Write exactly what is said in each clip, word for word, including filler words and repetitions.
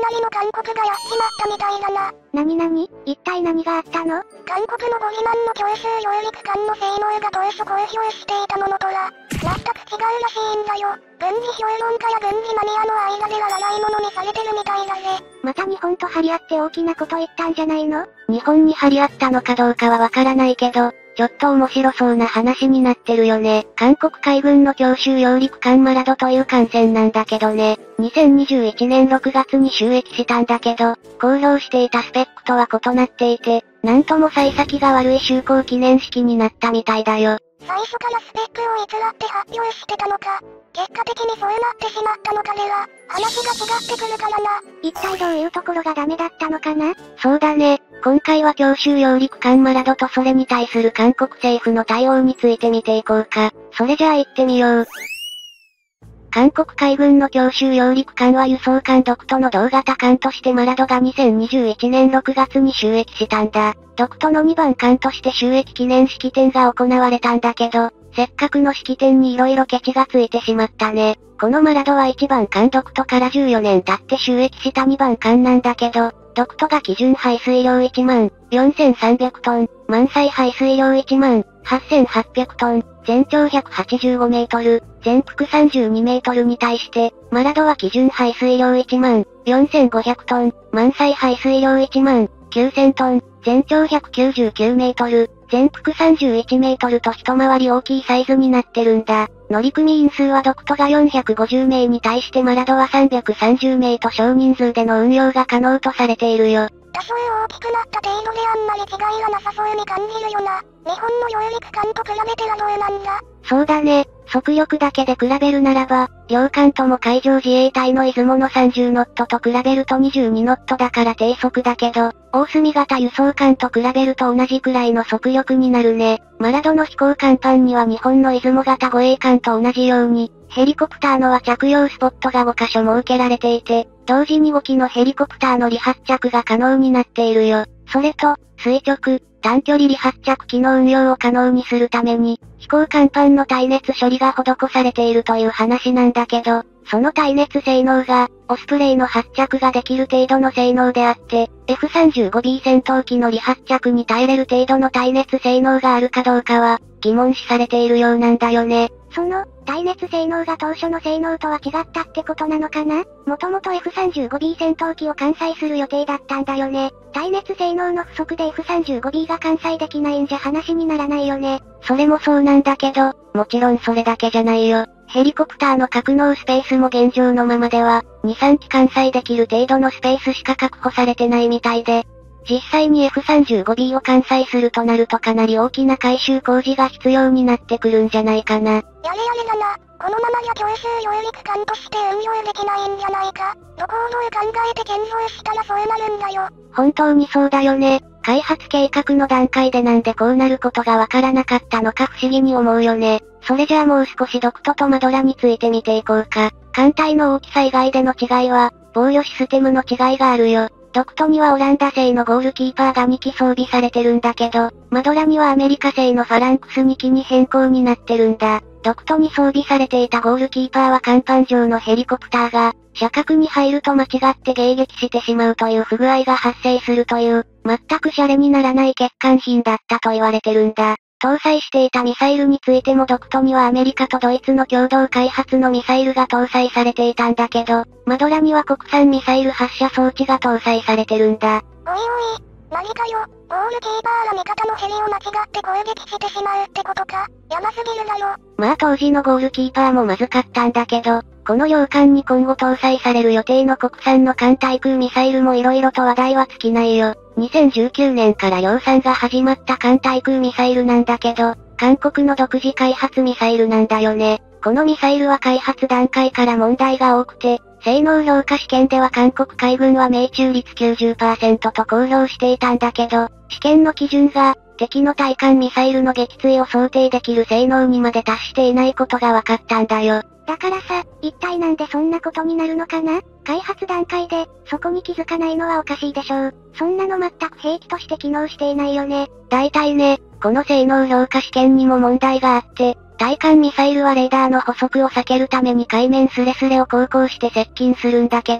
隣の韓国がやっちまったみたいだな。 なになに？一体何があったの？ 韓国のボギマンの強襲揚陸艦の性能が当初公表していたものとは、全く違うらしいんだよ。軍事評論家や軍事マニアの間では笑い物にされてるみたいだぜ。 また日本と張り合って大きなこと言ったんじゃないの？ 日本に張り合ったのかどうかはわからないけど、ちょっと面白そうな話になってるよね。韓国海軍の強襲揚陸艦マラドという艦船なんだけどね、にせんにじゅういちねんろくがつに就役したんだけど、公表していたスペックとは異なっていて、なんとも幸先が悪い就航記念式になったみたいだよ。 最初からスペックを偽って発表してたのか、結果的にそうなってしまったのかでは、話が違ってくるからな。 一体どういうところがダメだったのかな？ そうだね。今回は強襲揚陸艦マラドとそれに対する韓国政府の対応について見ていこうか。それじゃあ行ってみよう。韓国海軍の強襲揚陸艦は輸送艦独都の同型艦としてマラドがにせんにじゅういちねんろくがつに就役したんだ。独都のにばん艦として就役記念式典が行われたんだけど、せっかくの式典に色々ケチがついてしまったね。このマラドはいちばん艦独都からじゅうよねん経って就役したにばん艦なんだけど、独都が基準排水量いちまんよんせんさんびゃくトン、満載排水量いちまんはっせんはっぴゃくトン、全長ひゃくはちじゅうごメートル、全幅さんじゅうにメートルに対して、マラドは基準排水量いちまんよんせんごひゃくトン、満載排水量いちまんきゅうせんトン、全長ひゃくきゅうじゅうきゅうメートル、全幅さんじゅういちメートルと一回り大きいサイズになってるんだ。乗組員数は独都がよんひゃくごじゅうめいに対してマラドはさんびゃくさんじゅうめいと少人数での運用が可能とされているよ。 多少大きくなった程度であんまり違いがなさそうに感じるよな。日本の揚陸艦と比べてはどうなんだ？ そうだね。速力だけで比べるならば、両艦とも海上自衛隊の出雲のさんじゅうノットと比べるとにじゅうにノットだから低速だけど、大隅型輸送艦と比べると同じくらいの速力になるね。マラドの飛行甲板には日本の出雲型護衛艦と同じように、ヘリコプターのは着用スポットがごかしょ設けられていて、同時にごきのヘリコプターの離発着が可能になっているよ。それと、垂直、短距離離発着機の運用を可能にするために、飛行甲板の耐熱処理が施されているという話なんだけど、その耐熱性能が、オスプレイの発着ができる程度の性能であって、エフさんじゅうごビー 戦闘機の離発着に耐えれる程度の耐熱性能があるかどうかは、疑問視されているようなんだよね。 その、耐熱性能が当初の性能とは違ったってことなのかな？もともと エフさんじゅうごビー 戦闘機を艦載する予定だったんだよね。耐熱性能の不足で エフさんじゅうごビー が艦載できないんじゃ話にならないよね。 それもそうなんだけど、もちろんそれだけじゃないよ。ヘリコプターの格納スペースも現状のままでは、に、さんき艦載できる程度のスペースしか確保されてないみたいで、実際に エフさんじゅうごビー を艦載するとなるとかなり大きな改修工事が必要になってくるんじゃないかな。やれやれだな。このままじゃ強襲揚陸艦として運用できないんじゃないか。どこをどう考えて建造したらそうなるんだよ。 本当にそうだよね。開発計画の段階でなんでこうなることがわからなかったのか不思議に思うよね。それじゃあもう少し独都とマドラについて見ていこうか。艦体の大きさ以外での違いは、防御システムの違いがあるよ。独都にはオランダ製のゴールキーパーがにき装備されてるんだけど、マドラにはアメリカ製のファランクスにきに変更になってるんだ。独都に装備されていたゴールキーパーは甲板上のヘリコプターが、射角に入ると間違って迎撃してしまうという不具合が発生するという、全くシャレにならない欠陥品だったと言われてるんだ。搭載していたミサイルについても独都にはアメリカとドイツの共同開発のミサイルが搭載されていたんだけど、マドラには国産ミサイル発射装置が搭載されてるんだ。 おいおい、何かよ、ゴールキーパーが味方のヘリを間違って攻撃してしまうってことか、やばすぎるだろ。 まあ当時のゴールキーパーもまずかったんだけど、この洋艦に今後搭載される予定の国産の艦対空ミサイルも色々と話題は尽きないよ。にせんじゅうきゅうねんから量産が始まった艦対空ミサイルなんだけど、韓国の独自開発ミサイルなんだよね。このミサイルは開発段階から問題が多くて、性能評価試験では韓国海軍は命中率 きゅうじゅっパーセント と公表していたんだけど、試験の基準が、敵の対艦ミサイルの撃墜を想定できる性能にまで達していないことが分かったんだよ。 だからさ、一体なんでそんなことになるのかな？開発段階で、そこに気づかないのはおかしいでしょう。そんなの全く兵器として機能していないよね。 大体ね、この性能評価試験にも問題があって、対艦ミサイルはレーダーの捕捉を避けるために海面スレスレを航行して接近するんだけど、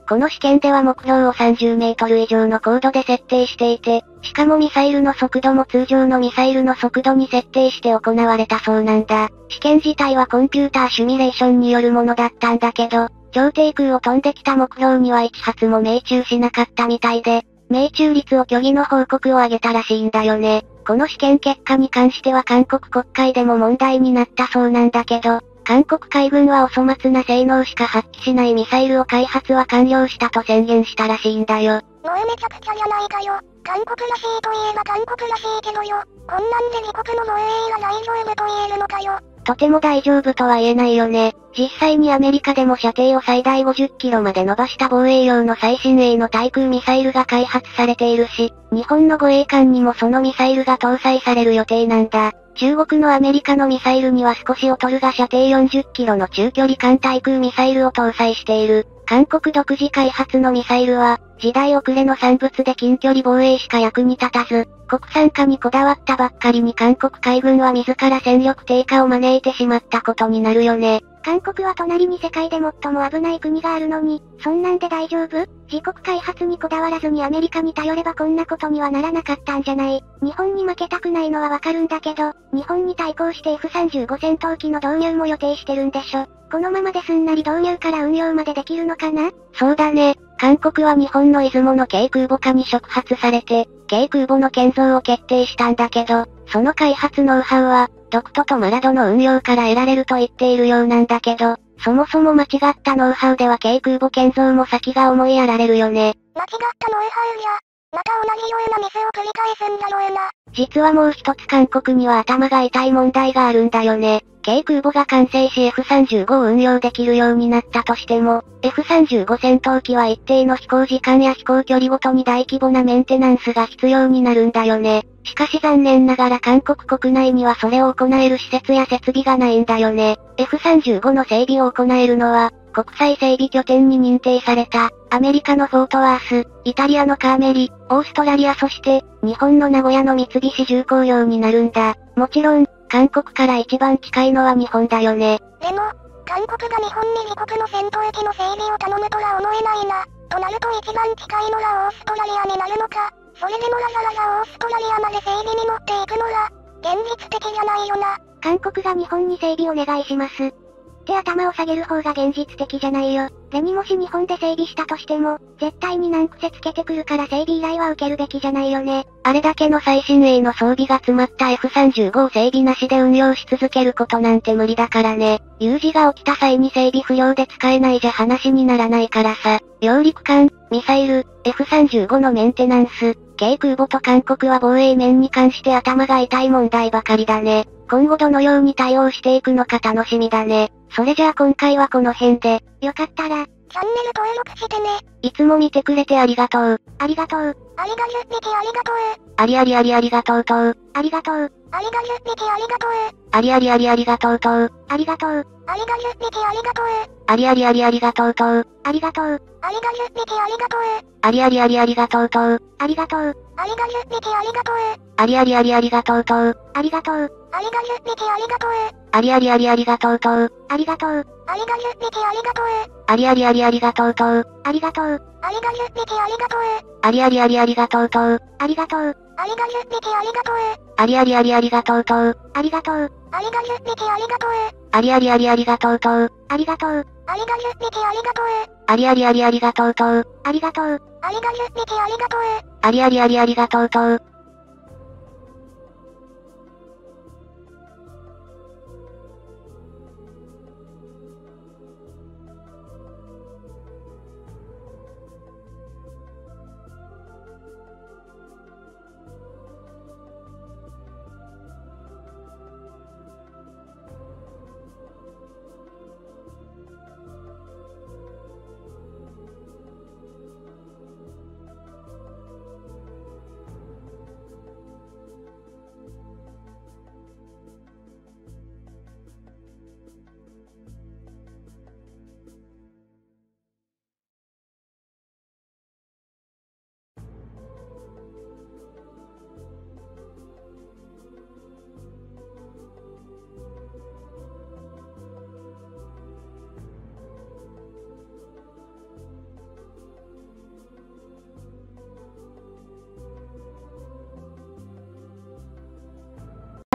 この試験では目標をさんじゅうメートル以上の高度で設定していて、しかもミサイルの速度も通常のミサイルの速度に設定して行われたそうなんだ。試験自体はコンピューターシミュレーションによるものだったんだけど、超低空を飛んできた目標にはいち発も命中しなかったみたいで、命中率を虚偽の報告を上げたらしいんだよね。この試験結果に関しては韓国国会でも問題になったそうなんだけど、韓国海軍はお粗末な性能しか発揮しないミサイルを開発は完了したと宣言したらしいんだよ。 もうめちゃくちゃじゃないかよ。韓国らしいといえば韓国らしいけどよ。こんなんで自国の防衛が大丈夫と言えるのかよ。 とても大丈夫とは言えないよね。実際にアメリカでも射程を最大ごじゅっキロまで伸ばした防衛用の最新鋭の対空ミサイルが開発されているし、日本の護衛艦にもそのミサイルが搭載される予定なんだ。中国のアメリカのミサイルには少し劣るが射程よんじゅっキロの中距離艦対空ミサイルを搭載している。韓国独自開発のミサイルは、時代遅れの産物で近距離防衛しか役に立たず、国産化にこだわったばっかりに韓国海軍は自ら戦力低下を招いてしまったことになるよね。 韓国は隣に世界で最も危ない国があるのに、そんなんで大丈夫？自国開発にこだわらずにアメリカに頼ればこんなことにはならなかったんじゃない？日本に負けたくないのはわかるんだけど、日本に対抗して エフさんじゅうご 戦闘機の導入も予定してるんでしょ。このままですんなり導入から運用までできるのかな？ そうだね。韓国は日本の出雲の軽空母化に触発されて、軽空母の建造を決定したんだけど、その開発ノウハウは、ドクトとマラドの運用から得られると言っているようなんだけど、そもそも間違ったノウハウでは軽空母建造も先が思いやられるよね。 間違ったノウハウじゃ、また同じようなミスを繰り返すんだろうな。 実はもう一つ韓国には頭が痛い問題があるんだよね。軽空母が完成し エフさんじゅうご を運用できるようになったとしても、エフさんじゅうご 戦闘機は一定の飛行時間や飛行距離ごとに大規模なメンテナンスが必要になるんだよね。しかし残念ながら韓国国内にはそれを行える施設や設備がないんだよね。エフさんじゅうご の整備を行えるのは、国際整備拠点に認定された、アメリカのフォートワース、イタリアのカーメリ、オーストラリアそして、日本の名古屋の三菱重工業になるんだ。もちろん、韓国から一番近いのは日本だよね。 でも、韓国が日本に自国の戦闘機の整備を頼むとは思えないな。となると一番近いのがオーストラリアになるのか。それでもわざわざオーストラリアまで整備に持っていくのは、現実的じゃないよな。 韓国が日本に整備お願いします。って頭を下げる方が現実的じゃないよ。でにもし日本で整備したとしても、絶対に難癖つけてくるから整備依頼は受けるべきじゃないよね。 あれだけの最新鋭の装備が詰まった エフさんじゅうご を整備なしで運用し続けることなんて無理だからね。有事が起きた際に整備不良で使えないじゃ話にならないからさ。揚陸艦、ミサイル、エフさんじゅうご のメンテナンス、軽空母と韓国は防衛面に関して頭が痛い問題ばかりだね。今後どのように対応していくのか楽しみだね。それじゃあ今回はこの辺で。 よかったら、 チャンネル登録してね。 いつも見てくれてありがとう。 ありがとう。 ありがじゅっぴきありがとう。 ありありありありがとうとう。 ありがとう。 ありがじゅっぴきありがとう。 ありありありありがとうとう。 ありがとう。 ありがじゅっぴきありがとう。 ありありありありがとうとう。 ありがとう。 ありがじゅっぴきありがとう。 ありありありありがとうとう。 ありがとう。 ありがじゅっぴきありがとう。 ありありありありがとうとう。 ありがとう。 ありがじゅっぴきありがとう。 ありありありありがとうとう。 ありがとう。 ありがじゅっぴきありがとう。 ありありありありがとうとう。 ありがとう。 ありがじゅっぴきありがとう。 ありありありありがとうとう。 ありがとう。 ありがじゅっぴきありがとう。 ありありありありがとうとう。 ありがとう。 ありがじゅっぴきありがとう。 ありありありありがとうとう。 ありがとう。 ありがじゅっぴきありがとう。 ありありありありがとうとう。 ありがとう。 ありがじゅっぴきありがとう。 ありありありありがとうとう。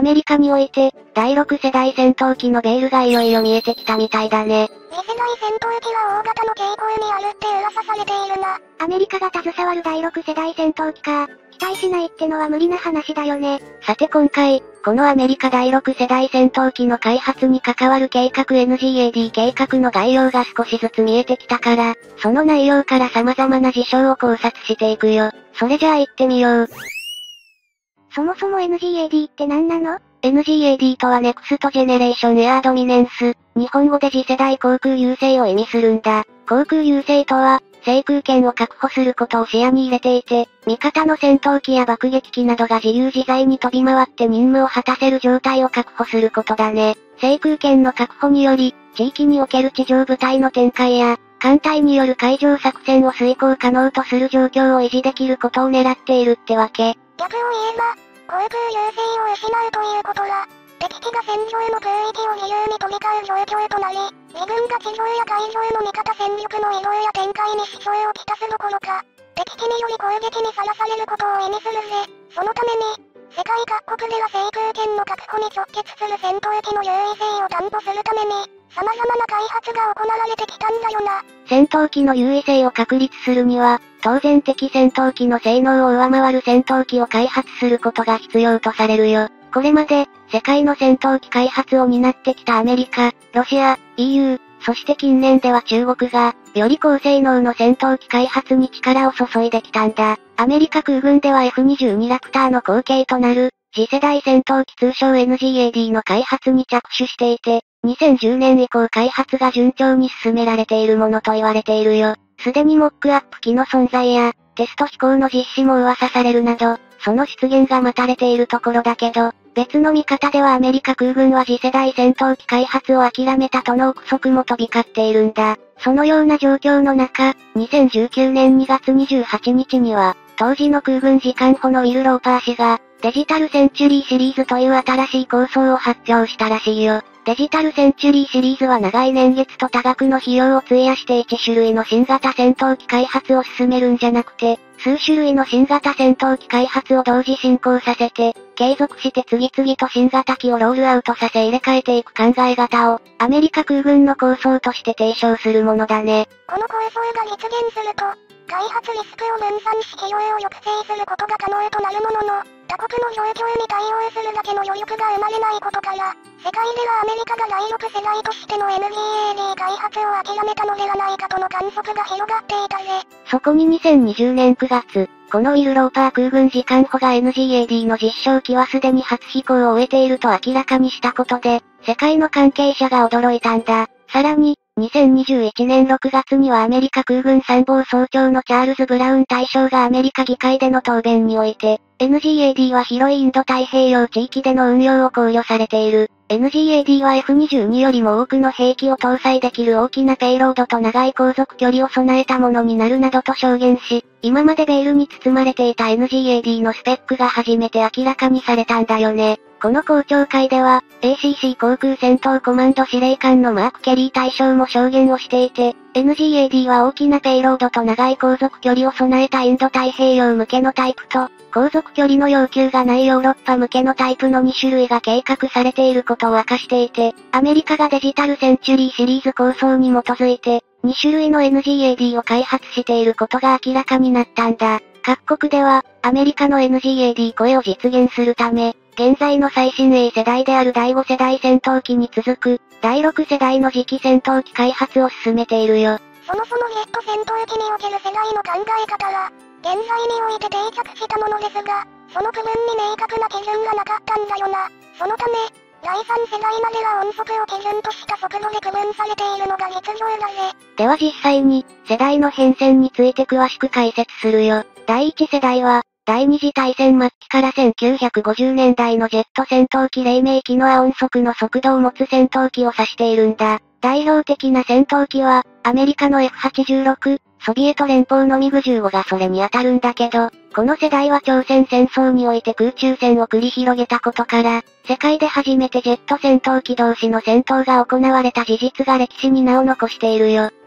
メリカにおいて、だいろく世代戦闘機のベールがいよいよ見えてきたみたいだね。 次世代戦闘機は大型の傾向にあるって噂されているな。 アメリカが携わるだいろく世代戦闘機か。期待しないってのは無理な話だよね。 さて今回、このアメリカだいろく世代戦闘機の開発に関わる計画 エヌジーエーディー 計画の概要が少しずつ見えてきたから、その内容から様々な事象を考察していくよ。それじゃあ行ってみよう。 そもそも エヌジーエーディー って何なの？ エヌジーエーディー とは Next Generation Air Dominance、日本語で次世代航空優勢を意味するんだ。航空優勢とは、制空権を確保することを視野に入れていて、味方の戦闘機や爆撃機などが自由自在に飛び回って任務を果たせる状態を確保することだね。制空権の確保により、地域における地上部隊の展開や、艦隊による海上作戦を遂行可能とする状況を維持できることを狙っているってわけ。 逆を言えば、航空優勢を失うということだ。敵機が戦場の空域を自由に飛び交う状況となり、自軍が地上や海上の味方戦力の移動や展開に支障をきたすどころか、敵機により攻撃にさらされることを意味するぜ。そのために、世界各国では制空権の確保に直結する戦闘機の優位性を担保するために、様々な開発が行われてきたんだよな。 戦闘機の優位性を確立するには、当然敵戦闘機の性能を上回る戦闘機を開発することが必要とされるよ。これまで、世界の戦闘機開発を担ってきたアメリカ、ロシア、イーユー、そして近年では中国が、より高性能の戦闘機開発に力を注いできたんだ。アメリカ空軍では エフにじゅうに ラプターの後継となる、次世代戦闘機通称 エヌジーエーディー の開発に着手していて、にせんじゅうねん以降開発が順調に進められているものと言われているよ。すでにモックアップ機の存在や、テスト飛行の実施も噂されるなど、その出現が待たれているところだけど、別の見方ではアメリカ空軍は次世代戦闘機開発を諦めたとの憶測も飛び交っているんだ。そのような状況の中、にせんじゅうきゅうねんにがつにじゅうはちにちには、当時の空軍次官補のウィル・ローパー氏が、デジタルセンチュリーシリーズという新しい構想を発表したらしいよ。デジタルセンチュリーシリーズは長い年月と多額の費用を費やしていち種類の新型戦闘機開発を進めるんじゃなくて、数種類の新型戦闘機開発を同時進行させて、継続して次々と新型機をロールアウトさせ入れ替えていく考え方を、アメリカ空軍の構想として提唱するものだね。 この構想が実現すると、開発リスクを分散し費用を抑制することが可能となるものの、他国の状況に対応するだけの余力が生まれないことから、世界ではアメリカがだいろく世代としての エヌジーエーディー 開発を諦めたのではないかとの観測が広がっていたぜ。 そこににせんにじゅうねんくがつ、このウィル・ローパー空軍次官補が エヌジーエーディー の実証機はすでに初飛行を終えていると明らかにしたことで、世界の関係者が驚いたんだ。さらに、にせんにじゅういちねんろくがつにはアメリカ空軍参謀総長のチャールズ・ブラウン大将がアメリカ議会での答弁において、エヌジーエーディー は広いインド太平洋地域での運用を考慮されている。エヌジーエーディー は エフにじゅうに よりも多くの兵器を搭載できる大きなペイロードと長い航続距離を備えたものになるなどと証言し、今までベールに包まれていた エヌジーエーディー のスペックが初めて明らかにされたんだよね。この公聴会では、エーシーシー 航空戦闘コマンド司令官のマーク・ケリー大将も証言をしていて、エヌジーエーディー は大きなペイロードと長い航続距離を備えたインド太平洋向けのタイプと、航続距離の要求がないヨーロッパ向けのタイプのに種類が計画されていることを明かしていて、アメリカがデジタルセンチュリーシリーズ構想に基づいて、に種類の エヌジーエーディー を開発していることが明らかになったんだ。各国では、アメリカの エヌジーエーディー 超えを実現するため、現在の最新鋭世代であるだいご世代戦闘機に続く、だいろく世代の次期戦闘機開発を進めているよ。 そもそもジェット戦闘機における世代の考え方は、現在において定着したものですが、その部分に明確な基準がなかったんだよな。そのため、だいさん世代までは音速を基準とした速度で区分されているのが実情だぜ。 では実際に、世代の変遷について詳しく解説するよ。だいいち世代は、第二次大戦末期からせんきゅうひゃくごじゅうねんだいのジェット戦闘機黎明期の亜音速の速度を持つ戦闘機を指しているんだ。代表的な戦闘機は、アメリカの エフはちじゅうろく、ソビエト連邦のミグじゅうごがそれに当たるんだけど、この世代は朝鮮戦争において空中戦を繰り広げたことから、世界で初めてジェット戦闘機同士の戦闘が行われた事実が歴史に名を残しているよ。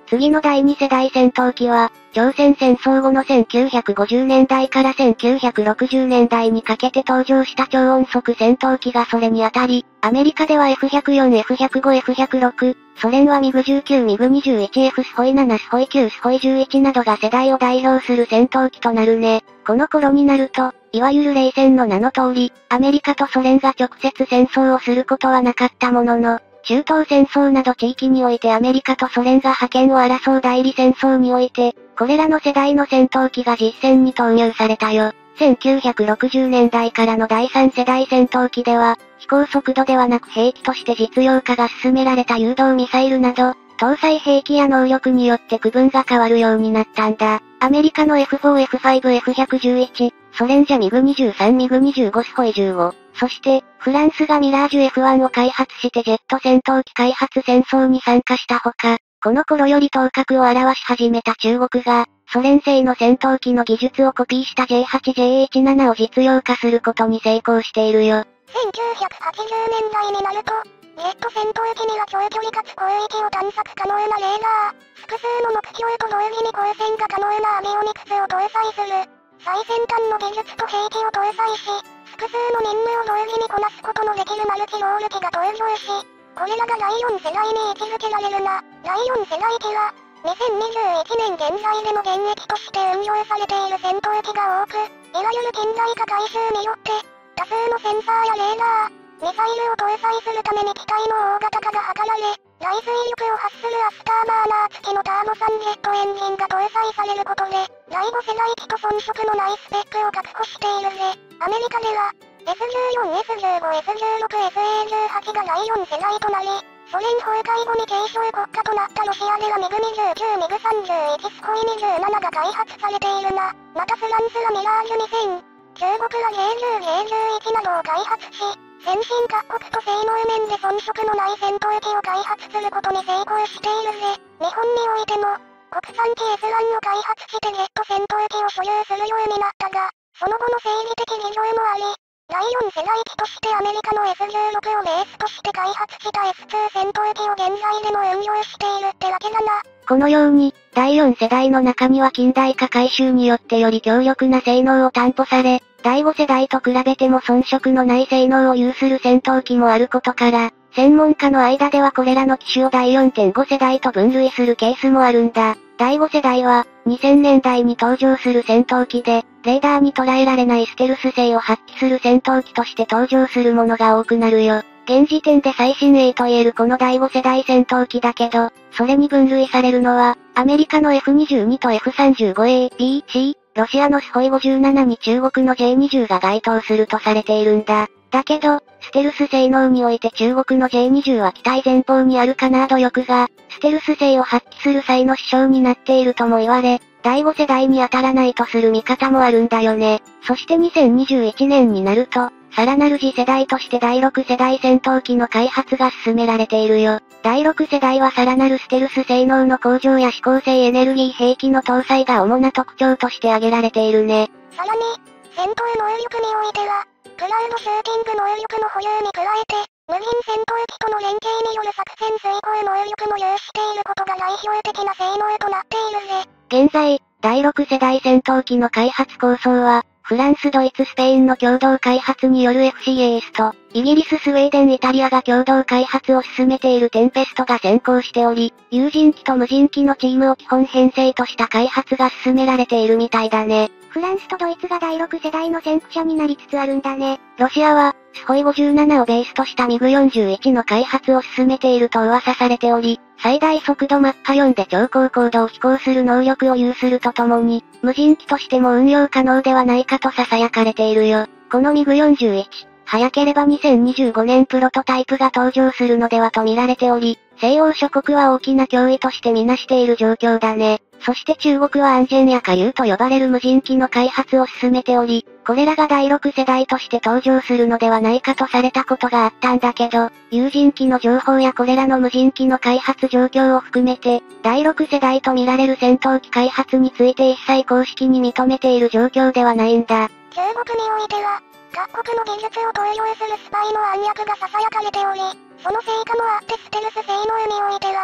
次の第二世代戦闘機は、朝鮮戦争後のせんきゅうひゃくごじゅうねんだいからせんきゅうひゃくろくじゅうねんだいにかけて登場した超音速戦闘機がそれに当たり、アメリカでは エフひゃくよん、エフひゃくご、エフひゃくろく、ソ連はミグじゅうきゅう、ミグにじゅういち、F スホイなな、スホイきゅう、スホイじゅういちなどが世代を代表する戦闘機となるね。この頃になると、いわゆる冷戦の名の通り、アメリカとソ連が直接戦争をすることはなかったものの、中東戦争など地域においてアメリカとソ連が覇権を争う代理戦争において、これらの世代の戦闘機が実戦に投入されたよ。せんきゅうひゃくろくじゅうねんだいからのだいさん世代戦闘機では、飛行速度ではなく兵器として実用化が進められた誘導ミサイルなど、搭載兵器や能力によって区分が変わるようになったんだ。アメリカの エフフォー、エフファイブ、エフひゃくじゅういち、ソ連じゃミグにじゅうさん、ミグにじゅうご、スホイじゅうご、そして、フランスがミラージュ エフワン を開発してジェット戦闘機開発戦争に参加したほか、この頃より頭角を現し始めた中国が、ソ連製の戦闘機の技術をコピーした ジェイはち、ジェイエイチナナ を実用化することに成功しているよ。 せんきゅうひゃくはちじゅうねんだいになると、ジェット戦闘機には長距離かつ広域を探索可能なレーダー、複数の目標と同時に光線が可能なアビオニクスを搭載する。最先端の技術と兵器を搭載し、複数の任務を同時にこなすことのできるマルチロール機が登場し、これらがだいよん世代に位置づけられるな。だいよん世代機は、にせんにじゅういちねん現在でも現役として運用されている戦闘機が多く、いわゆる近代化改修によって、多数のセンサーやレーダー、ミサイルを搭載するために機体の大型化が図られ、大水力を発するアフターバーナー付きのターボさんジェットエンジンが搭載されることで、だいご世代機と遜色のないスペックを確保しているぜ。アメリカでは、エスじゅうよん、エスじゅうご、エスじゅうろく、エスエーじゅうはち がだいよん世代となり、ソ連崩壊後に継承国家となったロシアではミグにじゅうきゅう、ミグさんじゅういち、スホイにじゅうななが開発されているな。またフランスはミラージュにせん、中国は ジェイじゅう、ジェイじゅういち などを開発し、先進各国と性能面で遜色のない戦闘機を開発することに成功しているぜ。日本においても、国産機 エスワン を開発してジェット戦闘機を所有するようになったが、その後の政治的事情もあり、だいよん世代機としてアメリカの エスじゅうろく をベースとして開発した エスツー 戦闘機を現在でも運用しているってわけだな。 このように、だいよん世代の中には近代化改修によってより強力な性能を担保され、だいご世代と比べても遜色のない性能を有する戦闘機もあることから、専門家の間ではこれらの機種をだい よんてんご 世代と分類するケースもあるんだ。だいご世代は、にせんねんだいに登場する戦闘機で、レーダーに捉えられないステルス性を発揮する戦闘機として登場するものが多くなるよ。現時点で最新鋭と言えるこのだいご世代戦闘機だけど、それに分類されるのは、アメリカの エフにじゅうに と エフさんじゅうごエー、ビー、シー、ロシアのスホイごじゅうななに中国の ジェイにじゅう が該当するとされているんだ。だけど、ステルス性能において中国の ジェイにじゅう は機体前方にあるカナード力が、ステルス性を発揮する際の支障になっているとも言われ、だいご世代に当たらないとする見方もあるんだよね。そしてにせんにじゅういちねんになると、さらなる次世代としてだいろく世代戦闘機の開発が進められているよ。だいろく世代はさらなるステルス性能の向上や指向性エネルギー兵器の搭載が主な特徴として挙げられているね。 さらに、戦闘能力においては、クラウドシューティング能力の保有に加えて、無人戦闘機との連携による作戦遂行能力も有していることが代表的な性能となっているぜ。 現在、だいろく世代戦闘機の開発構想は、フランス、ドイツ、スペインの共同開発による エフシーエーエス と、イギリス、スウェーデン、イタリアが共同開発を進めているテンペストが先行しており、有人機と無人機のチームを基本編成とした開発が進められているみたいだね。 フランスとドイツがだいろく世代の先駆者になりつつあるんだね。 ロシアは、スホイごじゅうななをベースとしたミグよんじゅういちの開発を進めていると噂されており、最大速度マッハよんで超高高度を飛行する能力を有するとともに、無人機としても運用可能ではないかと囁かれているよ。このミグよんじゅういち、早ければにせんにじゅうごねんプロトタイプが登場するのではと見られており、西欧諸国は大きな脅威としてみなしている状況だね。そして中国は安全や火竜と呼ばれる無人機の開発を進めており、これらがだいろく世代として登場するのではないかとされたことがあったんだけど、有人機の情報やこれらの無人機の開発状況を含めて、だいろく世代と見られる戦闘機開発について一切公式に認めている状況ではないんだ。 中国においては、各国の技術を投用するスパイの暗躍が囁かれており、その成果もあってステルス性能においては、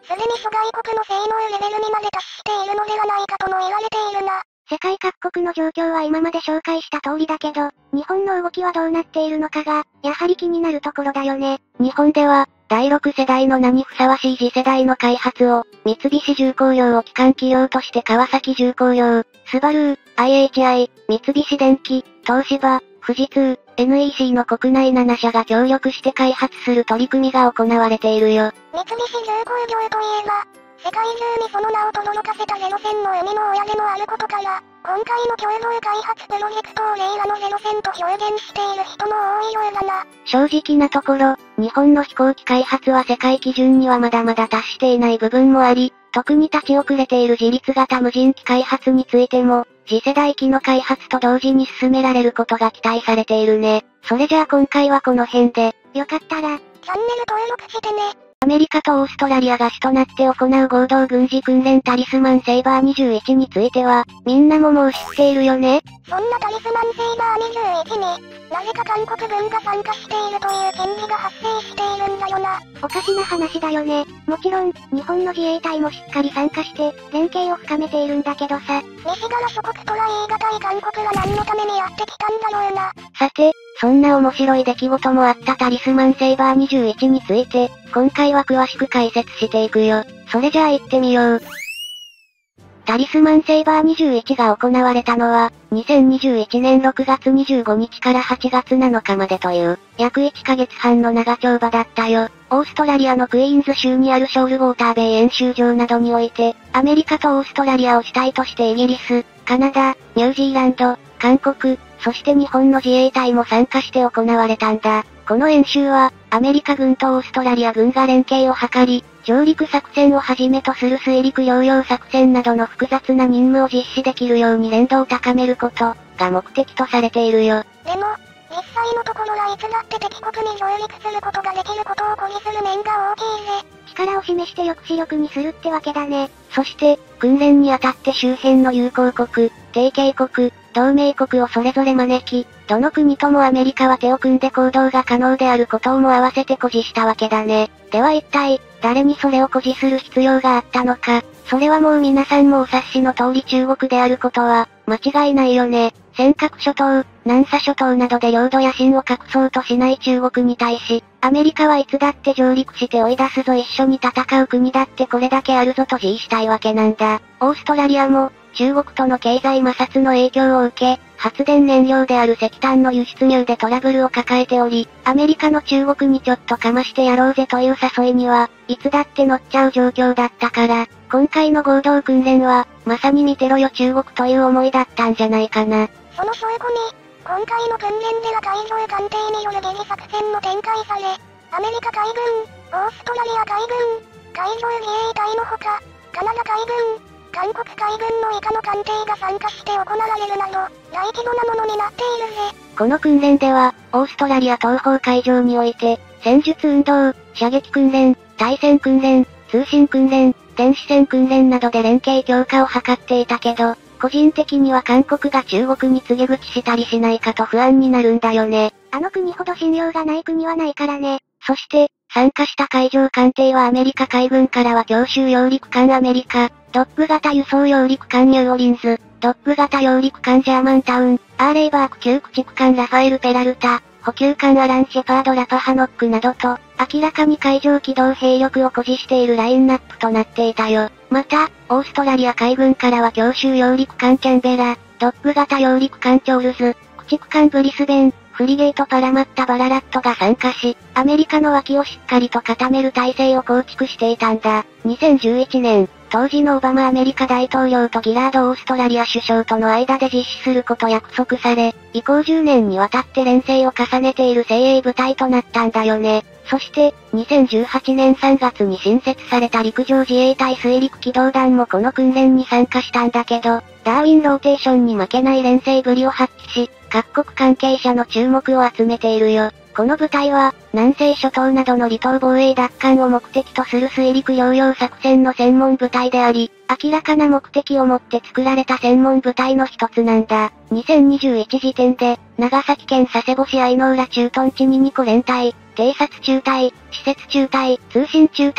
すでに諸外国の性能レベルにまで達しているのではないかとも言われているな。 世界各国の状況は今まで紹介した通りだけど、日本の動きはどうなっているのかが、やはり気になるところだよね。 日本では、だいろく世代の名にふさわしい次世代の開発を、三菱重工業を基幹企業として川崎重工業、スバルー、アイエイチアイ、三菱電機、東芝、富士通、エヌイーシー の国内ななしゃが協力して開発する取り組みが行われているよ。 三菱重工業といえば、世界中にその名を轟かせたゼロ戦の生みの親でもあることから、今回の共同開発プロジェクトを令和のゼロ戦と表現している人も多いようだな。 正直なところ、日本の飛行機開発は世界基準にはまだまだ達していない部分もあり、特に立ち遅れている自立型無人機開発についても、次世代機の開発と同時に進められることが期待されているね。それじゃあ今回はこの辺で、 よかったら、 チャンネル登録してね。 アメリカとオーストラリアが主となって行う合同軍事訓練タリスマンセイバーにじゅういちについては、みんなももう知っているよね？ そんなタリスマンセイバーにじゅういちに、なぜか韓国軍が参加しているという嫌疑が発生しているんだよな。 おかしな話だよね。もちろん、日本の自衛隊もしっかり参加して、連携を深めているんだけどさ。 西側諸国とは言い難い韓国は何のためにやってきたんだろうな。 さて、そんな面白い出来事もあったタリスマンセイバーにじゅういちについて、今回は詳しく解説していくよ。それじゃあ行ってみよう。タリスマンセイバーにじゅういちが行われたのは、にせんにじゅういちねんろくがつにじゅうごにちからはちがつなのかまでという、約いっかげつはんの長丁場だったよ。オーストラリアのクイーンズ州にあるショールウォーターベイ演習場などにおいて、アメリカとオーストラリアを主体としてイギリス、カナダ、ニュージーランド、韓国、そして日本の自衛隊も参加して行われたんだ。この演習は、アメリカ軍とオーストラリア軍が連携を図り、上陸作戦をはじめとする水陸両用作戦などの複雑な任務を実施できるように連動を高めることが目的とされているよ。 でも、実際のところはいつだって敵国に上陸することができることを誇示する面が大きいぜ。 力を示して抑止力にするってわけだね。 そして、訓練にあたって周辺の友好国、提携国、同盟国をそれぞれ招き、どの国ともアメリカは手を組んで行動が可能であることをも合わせて誇示したわけだね。では一体、誰にそれを誇示する必要があったのか。それはもう皆さんもお察しの通り中国であることは、間違いないよね。尖閣諸島、南沙諸島などで領土野心を隠そうとしない中国に対し、アメリカはいつだって上陸して追い出すぞ一緒に戦う国だってこれだけあるぞと示したいわけなんだ。オーストラリアも、中国との経済摩擦の影響を受け、発電燃料である石炭の輸出入でトラブルを抱えており、アメリカの中国にちょっとかましてやろうぜという誘いには、いつだって乗っちゃう状況だったから、今回の合同訓練は、まさに見てろよ中国という思いだったんじゃないかな。 その証拠に、今回の訓練では海上艦艇による疑似作戦も展開され、アメリカ海軍、オーストラリア海軍、海上自衛隊のほか、カナダ海軍、韓国海軍の以下の艦艇が参加して行われるなど、大規模なものになっているぜ。 この訓練では、オーストラリア東方海上において、戦術運動、射撃訓練、対戦訓練、通信訓練、電子戦訓練などで連携強化を図っていたけど、個人的には韓国が中国に告げ口したりしないかと不安になるんだよね。 あの国ほど信用がない国はないからね。 そして、参加した海上艦艇はアメリカ海軍からは強襲揚陸艦アメリカ、ドッグ型輸送揚陸艦ニューオリンズ、ドッグ型揚陸艦ジャーマンタウン、アーレイバーク級駆逐艦ラファエル・ペラルタ、補給艦アラン・シェパード・ラパハノックなどと、明らかに海上機動兵力を誇示しているラインナップとなっていたよ。また、オーストラリア海軍からは強襲揚陸艦キャンベラ、ドッグ型揚陸艦チョールズ、駆逐艦ブリスベン、フリゲートパラマッタバララットが参加し、アメリカの脇をしっかりと固める体制を構築していたんだ。にせんじゅういちねん、当時のオバマアメリカ大統領とギラードオーストラリア首相との間で実施すること約束され、以降じゅうねんにわたって連成を重ねている精鋭部隊となったんだよね。そして、にせんじゅうはちねんさんがつに新設された陸上自衛隊水陸機動団もこの訓練に参加したんだけど、ダーウィンローテーションに負けない連成ぶりを発揮し、各国関係者の注目を集めているよ。この部隊は、南西諸島などの離島防衛奪還を目的とする水陸両用作戦の専門部隊であり、明らかな目的を持って作られた専門部隊の一つなんだ。にせんにじゅういち時点で、長崎県佐世保市相浦駐屯地ににこ連隊、偵察中隊、施設中隊、通信中隊、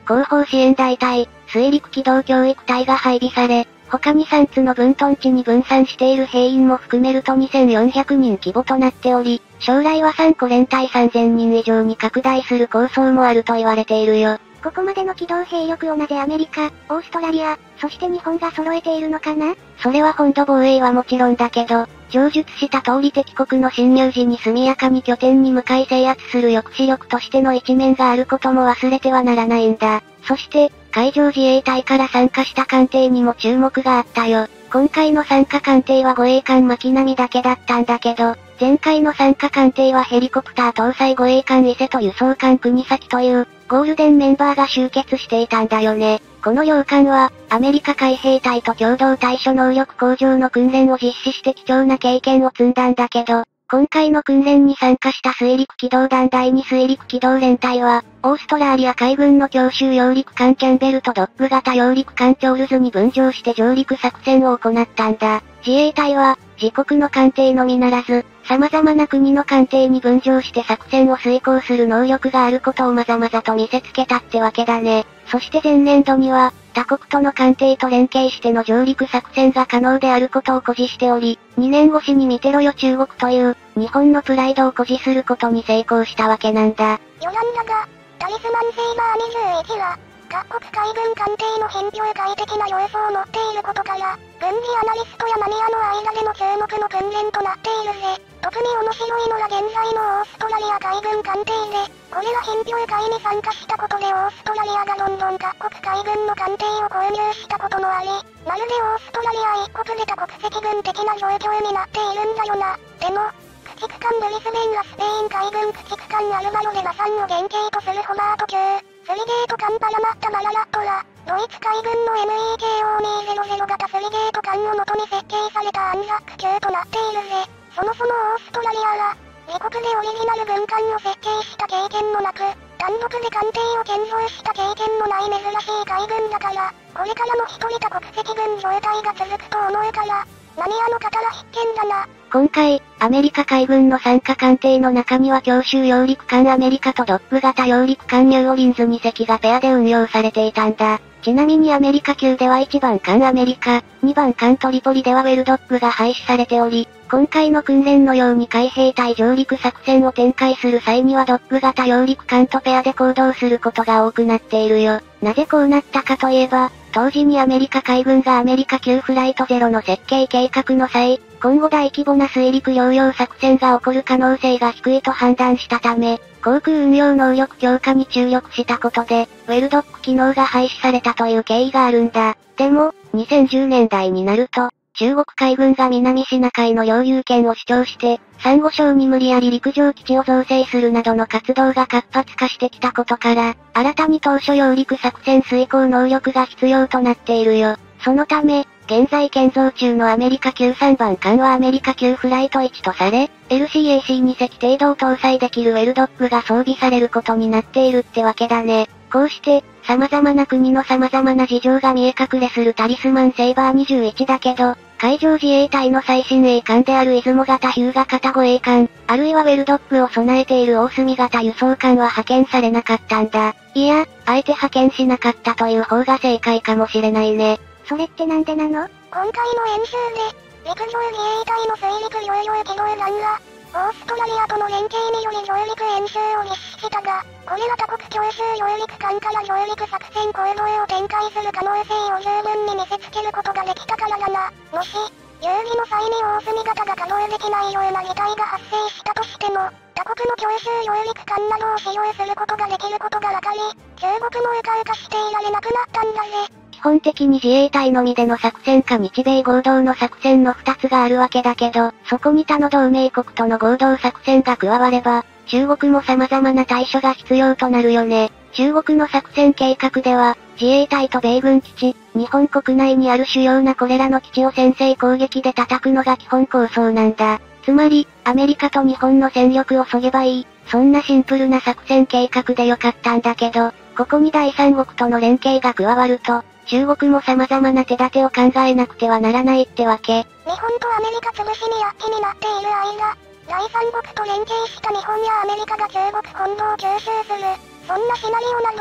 後方支援大隊、水陸機動教育隊が配備され、他にさんつの分屯地に分散している兵員も含めるとにせんよんひゃくにん規模となっており、将来はさんこ連隊さんぜんにん以上に拡大する構想もあると言われているよ。 ここまでの機動兵力をなぜアメリカ、オーストラリア、そして日本が揃えているのかな？ それは本土防衛はもちろんだけど、上述した通り敵国の侵入時に速やかに拠点に向かい制圧する抑止力としての一面があることも忘れてはならないんだ。そして、海上自衛隊から参加した艦艇にも注目があったよ。今回の参加艦艇は護衛艦巻波だけだったんだけど、前回の参加艦艇はヘリコプター搭載護衛艦伊勢と輸送艦国崎という、ゴールデンメンバーが集結していたんだよね。この両艦は、アメリカ海兵隊と共同対処能力向上の訓練を実施して貴重な経験を積んだんだけど、今回の訓練に参加した水陸機動団だいに水陸機動連隊は、オーストラリア海軍の強襲揚陸艦キャンベルとドッグ型揚陸艦チョールズに分譲して上陸作戦を行ったんだ。自衛隊は、自国の艦艇のみならず、様々な国の艦艇に分譲して作戦を遂行する能力があることをまざまざと見せつけたってわけだね。そして前年度には、他国との艦艇と連携しての上陸作戦が可能であることを誇示しており、にねん越しに見てろよ中国という、日本のプライドを誇示することに成功したわけなんだ。 余談だが、タリスマンセイバーにじゅういちは、各国海軍艦艇の品評快適な様子を持っていることから、軍事アナリストやマニアの間での注目の訓練となっているぜ。特に面白いのが現在のオーストラリア海軍艦艇で、これら品評会に参加したことでオーストラリアがどんどん各国海軍の艦艇を購入したこともあり、まるでオーストラリア一国で多国籍軍的な状況になっているんだよな。でも、駆逐艦ブリスベンはスペイン海軍駆逐艦アルバロでラサンを原型とするホバート級、フリゲート艦パラマッタマララットラ、ドイツ海軍の エムイーケーオーにひゃく型フリゲート艦を元に設計されたアンザック級となっているぜ。そもそもオーストラリアは、自国でオリジナル軍艦を設計した経験もなく、単独で艦艇を建造した経験もない珍しい海軍だから、これからも一人多国籍軍状態が続くと思うから、マニアの方は必見だな。 今回、アメリカ海軍の参加艦艇の中には強襲揚陸艦アメリカとドッグ型揚陸艦ニューオリンズに隻がペアで運用されていたんだ。ちなみにアメリカ級ではいちばん艦アメリカ、にばん艦トリポリではウェルドッグが廃止されており、今回の訓練のように海兵隊上陸作戦を展開する際にはドッグ型揚陸艦とペアで行動することが多くなっているよ。なぜこうなったかといえば、当時にアメリカ海軍がアメリカ級フライトゼロの設計計画の際、今後大規模な水陸両用作戦が起こる可能性が低いと判断したため、航空運用能力強化に注力したことで、ウェルドッグ機能が廃止されたという経緯があるんだ。でも、にせんじゅうねんだいになると、中国海軍が南シナ海の領有権を主張して、サンゴ礁に無理やり陸上基地を造成するなどの活動が活発化してきたことから、新たに当初揚陸作戦遂行能力が必要となっているよ。そのため、現在建造中のアメリカ級さんばん艦はアメリカ級フライトいちとされ、エルシーエーシーに 隻程度を搭載できるウェルドッグが装備されることになっているってわけだね。こうして、様々な国の様々な事情が見え隠れするタリスマンセイバーにじゅういちだけど、海上自衛隊の最新鋭艦である出雲型ヒューガ型護衛艦、あるいはウェルドッグを備えている大隅型輸送艦は派遣されなかったんだ。いや、あえて派遣しなかったという方が正解かもしれないね。 それってなんでなの？ 今回の演習で、陸上自衛隊の水陸両用機動団が、オーストラリアとの連携により上陸演習を実施したが、これら多国強襲揚陸艦から上陸作戦行動を展開する可能性を十分に見せつけることができたからだな。もし、有事の際に大隅型が稼働できないような事態が発生したとしても、他国の強襲揚陸艦などを使用することができることが分かり、中国もうかうかしていられなくなったんだぜ。 基本的に自衛隊のみでの作戦か日米合同の作戦の二つがあるわけだけど、そこに他の同盟国との合同作戦が加われば、中国も様々な対処が必要となるよね。中国の作戦計画では、自衛隊と米軍基地、日本国内にある主要なこれらの基地を先制攻撃で叩くのが基本構想なんだ。つまり、アメリカと日本の戦力を削げばいい、そんなシンプルな作戦計画でよかったんだけど、ここに第三国との連携が加わると、中国も様々な手立てを考えなくてはならないってわけ。 日本とアメリカ潰しにやっきになっている間、第三国と連携した日本やアメリカが中国本土を吸収する、そんなシナリオなど、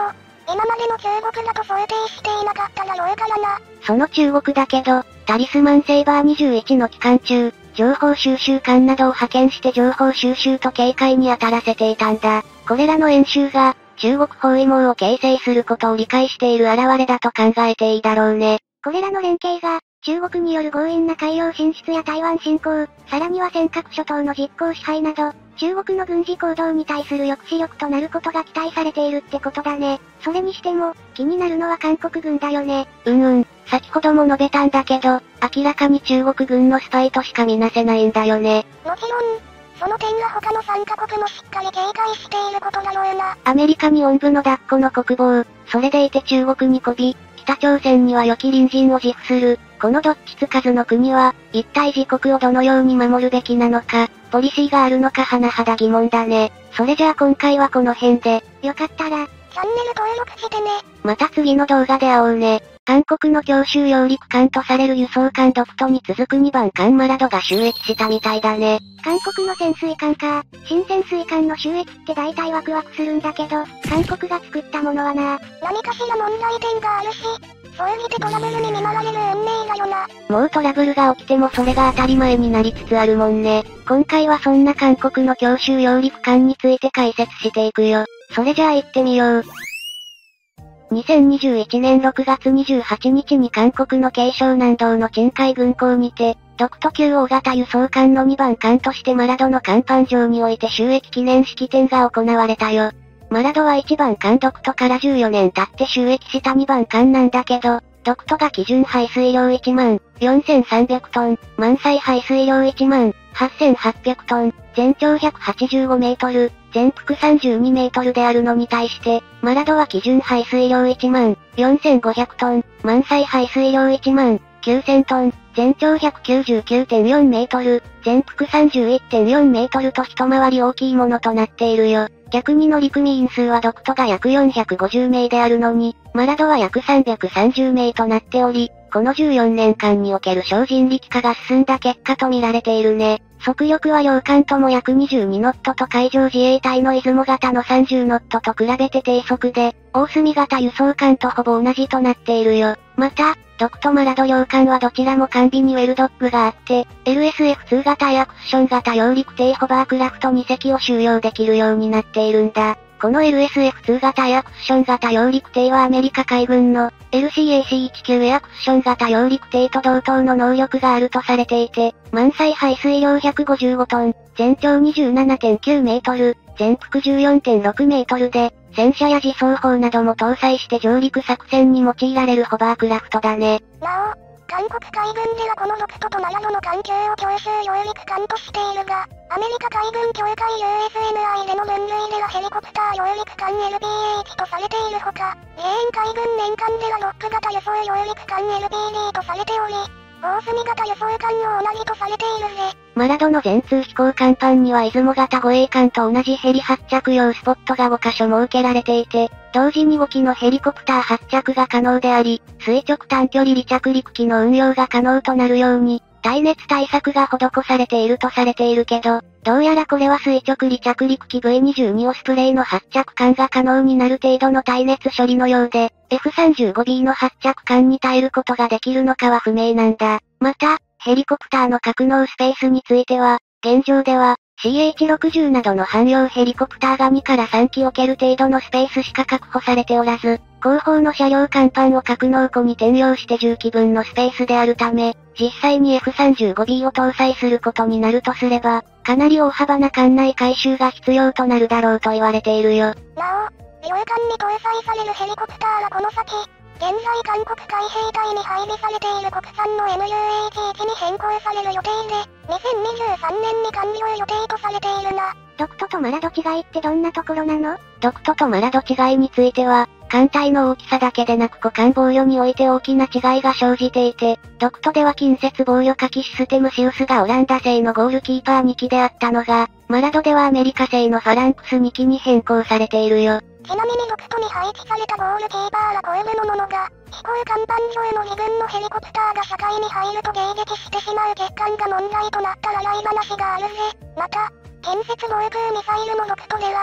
今までの中国だと想定していなかっただろうからな。 その中国だけど、タリスマンセイバーにじゅういちの期間中、情報収集艦などを派遣して情報収集と警戒に当たらせていたんだ。これらの演習が、中国包囲網を形成することを理解している表れだと考えていいだろうね。 これらの連携が、中国による強引な海洋進出や台湾侵攻、さらには尖閣諸島の実効支配など、中国の軍事行動に対する抑止力となることが期待されているってことだね。それにしても、気になるのは韓国軍だよね。 うんうん、先ほども述べたんだけど、明らかに中国軍のスパイとしか見なせないんだよね。 もちろん、その点は他のさんカ国もしっかり警戒していることだろうな。 アメリカにおんぶの抱っこの国防、それでいて中国に媚び、北朝鮮には良き隣人を自負する、このどっちつかずの国は、一体自国をどのように守るべきなのか、ポリシーがあるのか甚だ疑問だね。それじゃあ今回はこの辺で、 よかったら、 チャンネル登録してね。 また次の動画で会おうね。韓国の強襲揚陸艦とされる輸送艦ドクトに続くにばん艦マラドが収益したみたいだね。 韓国の潜水艦か。新潜水艦の収益って大体ワクワクするんだけど、韓国が作ったものはな。 何かしら問題点があるし、そう見てトラブルに見舞われる運命だよな。 もうトラブルが起きてもそれが当たり前になりつつあるもんね。今回はそんな韓国の強襲揚陸艦について解説していくよ。それじゃあ行ってみよう。にせんにじゅういちねんろくがつにじゅうはちにちに韓国の慶尚南道の鎮海軍港にて、ドクト級大型輸送艦のにばん艦としてマラドの甲板上において収益記念式典が行われたよ。マラドはいちばん艦ドクトからじゅうよねん経って収益したにばん艦なんだけど、ドクトが基準排水量いちまんよんせんさんびゃくトン、満載排水量いちまんはっせんはっぴゃくトン、全長ひゃくはちじゅうごメートル、全幅さんじゅうにメートルであるのに対して、マラドは基準排水量いちまんよんせんごひゃくトン、満載排水量いちまんきゅうせんトン、全長 ひゃくきゅうじゅうきゅうてんよんメートル、全幅 さんじゅういってんよんメートルと一回り大きいものとなっているよ。逆に乗組員数はドクトが約よんひゃくごじゅうめいであるのに、マラドは約さんびゃくさんじゅうめいとなっており、このじゅうよねんかんにおける省人力化が進んだ結果と見られているね。速力は両艦とも約にじゅうにノットと海上自衛隊の出雲型のさんじゅうノットと比べて低速で、大隅型輸送艦とほぼ同じとなっているよ。また、ドクトマラド両艦はどちらも完備にウェルドックがあって、エルエスエフツー 型エアクッション型揚陸艇ホバークラフトにせきを収容できるようになっているんだ。この エルエスエフツー 型エアクッション型揚陸艇はアメリカ海軍の エルシーエーシーじゅうきゅう エアクッション型揚陸艇と同等の能力があるとされていて、満載排水量ひゃくごじゅうごトン、全長 にじゅうななてんきゅうメートル、全幅 じゅうよんてんろくメートルで、戦車や自走砲なども搭載して上陸作戦に用いられるホバークラフトだね。 なお、韓国海軍ではこのドクトとマラドの関係を強襲揚陸艦としているが、アメリカ海軍協会 ユーエスエヌアイ での分類ではヘリコプター揚陸艦 エルビーエイチ とされているほか、自衛海軍年間ではロック型輸送揚陸艦 エルビーディー とされており、大隅型輸送艦の同じとされているぜ。 マラドの全通飛行甲板には出雲型護衛艦と同じヘリ発着用スポットがごかしょ設けられていて、同時にごきのヘリコプター発着が可能であり、垂直短距離離着陸機の運用が可能となるように、耐熱対策が施されているとされているけど、どうやらこれは垂直離着陸機 ブイにじゅうに オスプレイの発着艦が可能になる程度の耐熱処理のようで、エフさんじゅうごビー の発着艦に耐えることができるのかは不明なんだ。また、ヘリコプターの格納スペースについては、現状では、シーエイチろくじゅう などの汎用ヘリコプターがにからさんき置ける程度のスペースしか確保されておらず、後方の車両甲板を格納庫に転用してじゅうきぶんのスペースであるため、実際に エフさんじゅうごビー を搭載することになるとすれば、かなり大幅な艦内改修が必要となるだろうと言われているよ。 なお、両艦に搭載されるヘリコプターはこの先、現在韓国海兵隊に配備されている国産の エムユーエイチワン に変更される予定で、にせんにじゅうさんねんに完了予定とされているな。 ドクトとマラド違いってどんなところなの？ ドクトとマラド違いについては、艦体の大きさだけでなく股間防御において大きな違いが生じていて、ドクトでは近接防御火器システムシウスがオランダ製のゴールキーパーにきであったのが、マラドではアメリカ製のファランクスにきに変更されているよ。 ちなみにドクトに配置されたゴールキーパーは後部のものが、飛行甲板上の自軍のヘリコプターが車体に入ると迎撃してしまう欠陥が問題となった笑い話があるぜ。また、建設防空ミサイルのドクトでは、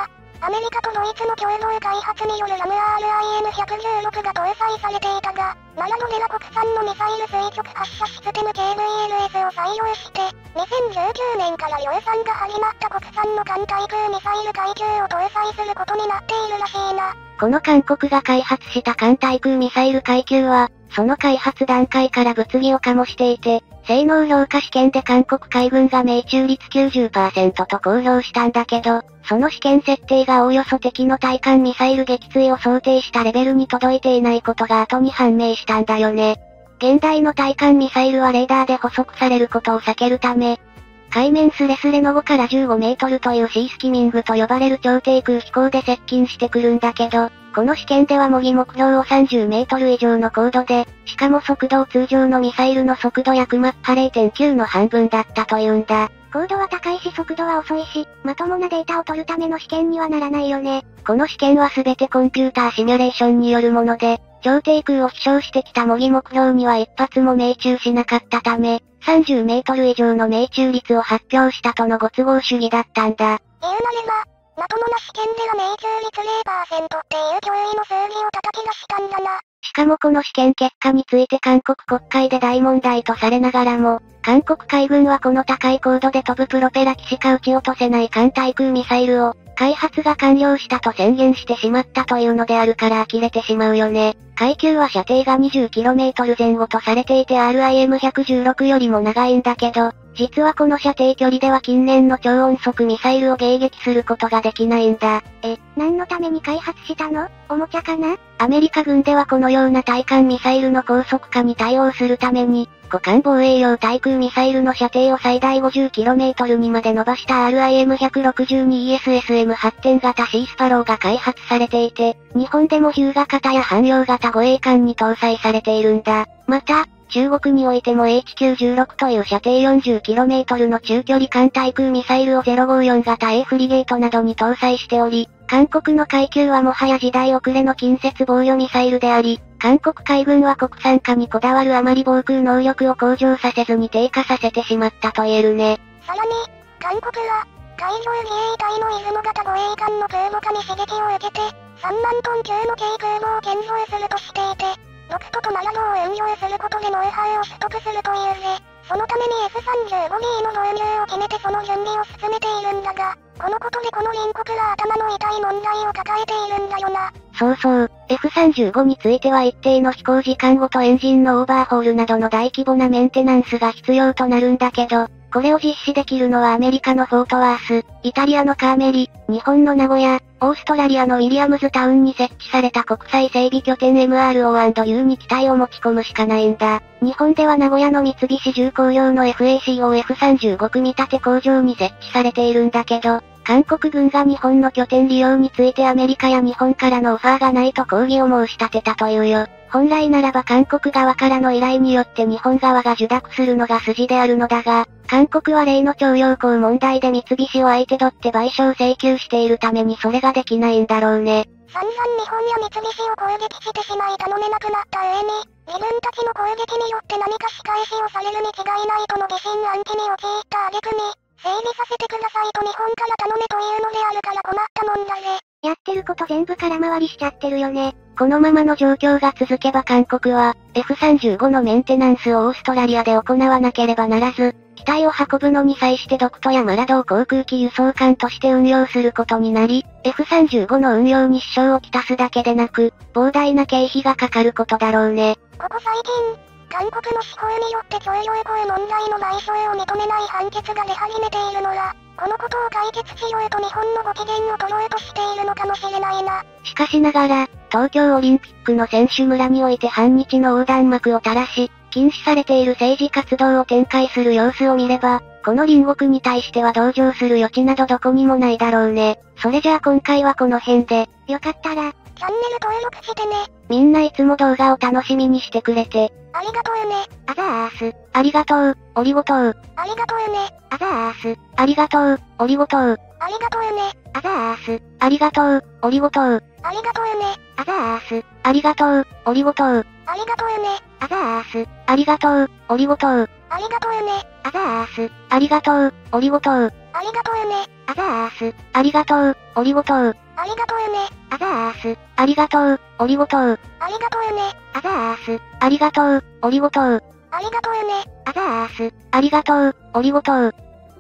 アメリカとドイツの共同開発によるラム アールアイエムひゃくじゅうろく が搭載されていたが、マラドデラ国産のミサイル垂直発射システム ケーブイエルエス を採用して、にせんじゅうきゅうねんから量産が始まった国産の艦対空ミサイル階級を搭載することになっているらしいな。 この韓国が開発した艦対空ミサイル階級は、その開発段階から物議を醸していて、性能評価試験で韓国海軍が命中率 きゅうじゅっパーセント と公表したんだけど、その試験設定がおおよそ敵の対艦ミサイル撃墜を想定したレベルに届いていないことが後に判明したんだよね。現代の対艦ミサイルはレーダーで捕捉されることを避けるため、海面スレスレのごからじゅうごメートルというシースキミングと呼ばれる超低空飛行で接近してくるんだけど、この試験では模擬目標をさんじゅうメートル以上の高度で、しかも速度を通常のミサイルの速度約マッハ れいてんきゅう の半分だったというんだ。 高度は高いし速度は遅いし、まともなデータを取るための試験にはならないよね。 この試験はすべてコンピューターシミュレーションによるもので、超低空を飛翔してきた模擬目標には一発も命中しなかったため、さんじゅうメートル以上の命中率を発表したとのご都合主義だったんだ。 言うなれば、まともな試験では命中率 ゼロパーセント っていう驚異の数字を叩き出したんだな。 しかもこの試験結果について韓国国会で大問題とされながらも、韓国海軍はこの高い高度で飛ぶプロペラ機しか撃ち落とせない艦対空ミサイルを、開発が完了したと宣言してしまったというのであるから呆れてしまうよね。階級は射程が にじゅうキロメートル 前後とされていて アールアイエムひゃくじゅうろく よりも長いんだけど、実はこの射程距離では近年の超音速ミサイルを迎撃することができないんだ。 え、何のために開発したの？おもちゃかな？ アメリカ軍ではこのような対艦ミサイルの高速化に対応するために、互艦防衛用対空ミサイルの射程を最大 ごじゅうキロメートル にまで伸ばした アールアイエムひゃくろくじゅうにイーエスエスエムはちてん型シースパローが開発されていて、日本でも日向型や汎用型護衛艦に搭載されているんだ。また、中国においても エイチきゅうじゅうろく という射程 よんじゅうキロメートル の中距離艦対空ミサイルをゼロごよん型 A フリゲートなどに搭載しており、韓国の階級はもはや時代遅れの近接防御ミサイルであり、韓国海軍は国産化にこだわるあまり防空能力を向上させずに低下させてしまったと言えるね。 さらに、韓国は、海上自衛隊の出雲型護衛艦の空母化に刺激を受けて、さんまんトン級の軽空母を建造するとしていて、ロクトとマラドを運用することでノウハウを取得するというぜ。そのために エフさんじゅうごビー の導入を決めてその準備を進めているんだが、このことでこの隣国が頭の痛い問題を抱えているんだよな。 そうそう、エフさんじゅうご については一定の飛行時間ごとエンジンのオーバーホールなどの大規模なメンテナンスが必要となるんだけど、これを実施できるのはアメリカのフォートワース、イタリアのカーメリ、日本の名古屋、オーストラリアのウィリアムズタウンに設置された国際整備拠点 エムアールオーアンドユー に機体を持ち込むしかないんだ。日本では名古屋の三菱重工用の エフエーシーオーエフさんじゅうご 組み立て工場に設置されているんだけど、韓国軍が日本の拠点利用についてアメリカや日本からのオファーがないと抗議を申し立てたというよ。本来ならば韓国側からの依頼によって日本側が受諾するのが筋であるのだが、韓国は例の徴用工問題で三菱を相手取って賠償請求しているためにそれができないんだろうね。 散々日本や三菱を攻撃してしまい頼めなくなった上に、自分たちの攻撃によって何か仕返しをされるに違いないとの疑心暗鬼に陥った挙句に、整備させてくださいと日本から頼めというのであるから困ったもんだぜ。 やってること全部空回りしちゃってるよね。 このままの状況が続けば韓国は、エフさんじゅうご のメンテナンスをオーストラリアで行わなければならず、機体を運ぶのに際してドクトやマラドを航空機輸送艦として運用することになり、エフさんじゅうご の運用に支障をきたすだけでなく、膨大な経費がかかることだろうね。 ここ最近、韓国の司法によって徴用工問題の賠償を認めない判決が出始めているのら、このことを解決しようと日本のご機嫌を取ろうとしているのかもしれないな。 しかしながら、東京オリンピックの選手村において反日の横断幕を垂らし、禁止されている政治活動を展開する様子を見れば、この隣国に対しては同情する余地などどこにもないだろうね。それじゃあ今回はこの辺で、 よかったら、 チャンネル登録してね。 みんないつも動画を楽しみにしてくれて。 ありがとうね。 あざーす。 ありがとう、おりごとう。 ありがとうね。 あざーす。 ありがとう、おりごとう。 ありがとうね。 あざーす。 ありがとう、おりごとう。 ありがとうね。 あざーす。 ありがとう、おりごとう。 ありがとうね。 あざーす。 ありがとう、おりごとう。 ありがとうね。 あざーす。 ありがとう、おりごとう。 ありがとうね。 あざーす。 ありがとう、おりごとう。 あありがとうね。 あざーす。 ありがとう、オリゴ糖。 ありがとうね。 あざーす。 ありがとう、オリゴ糖。 ありがとうね。 あざーす。 ありがとう、オリゴ糖。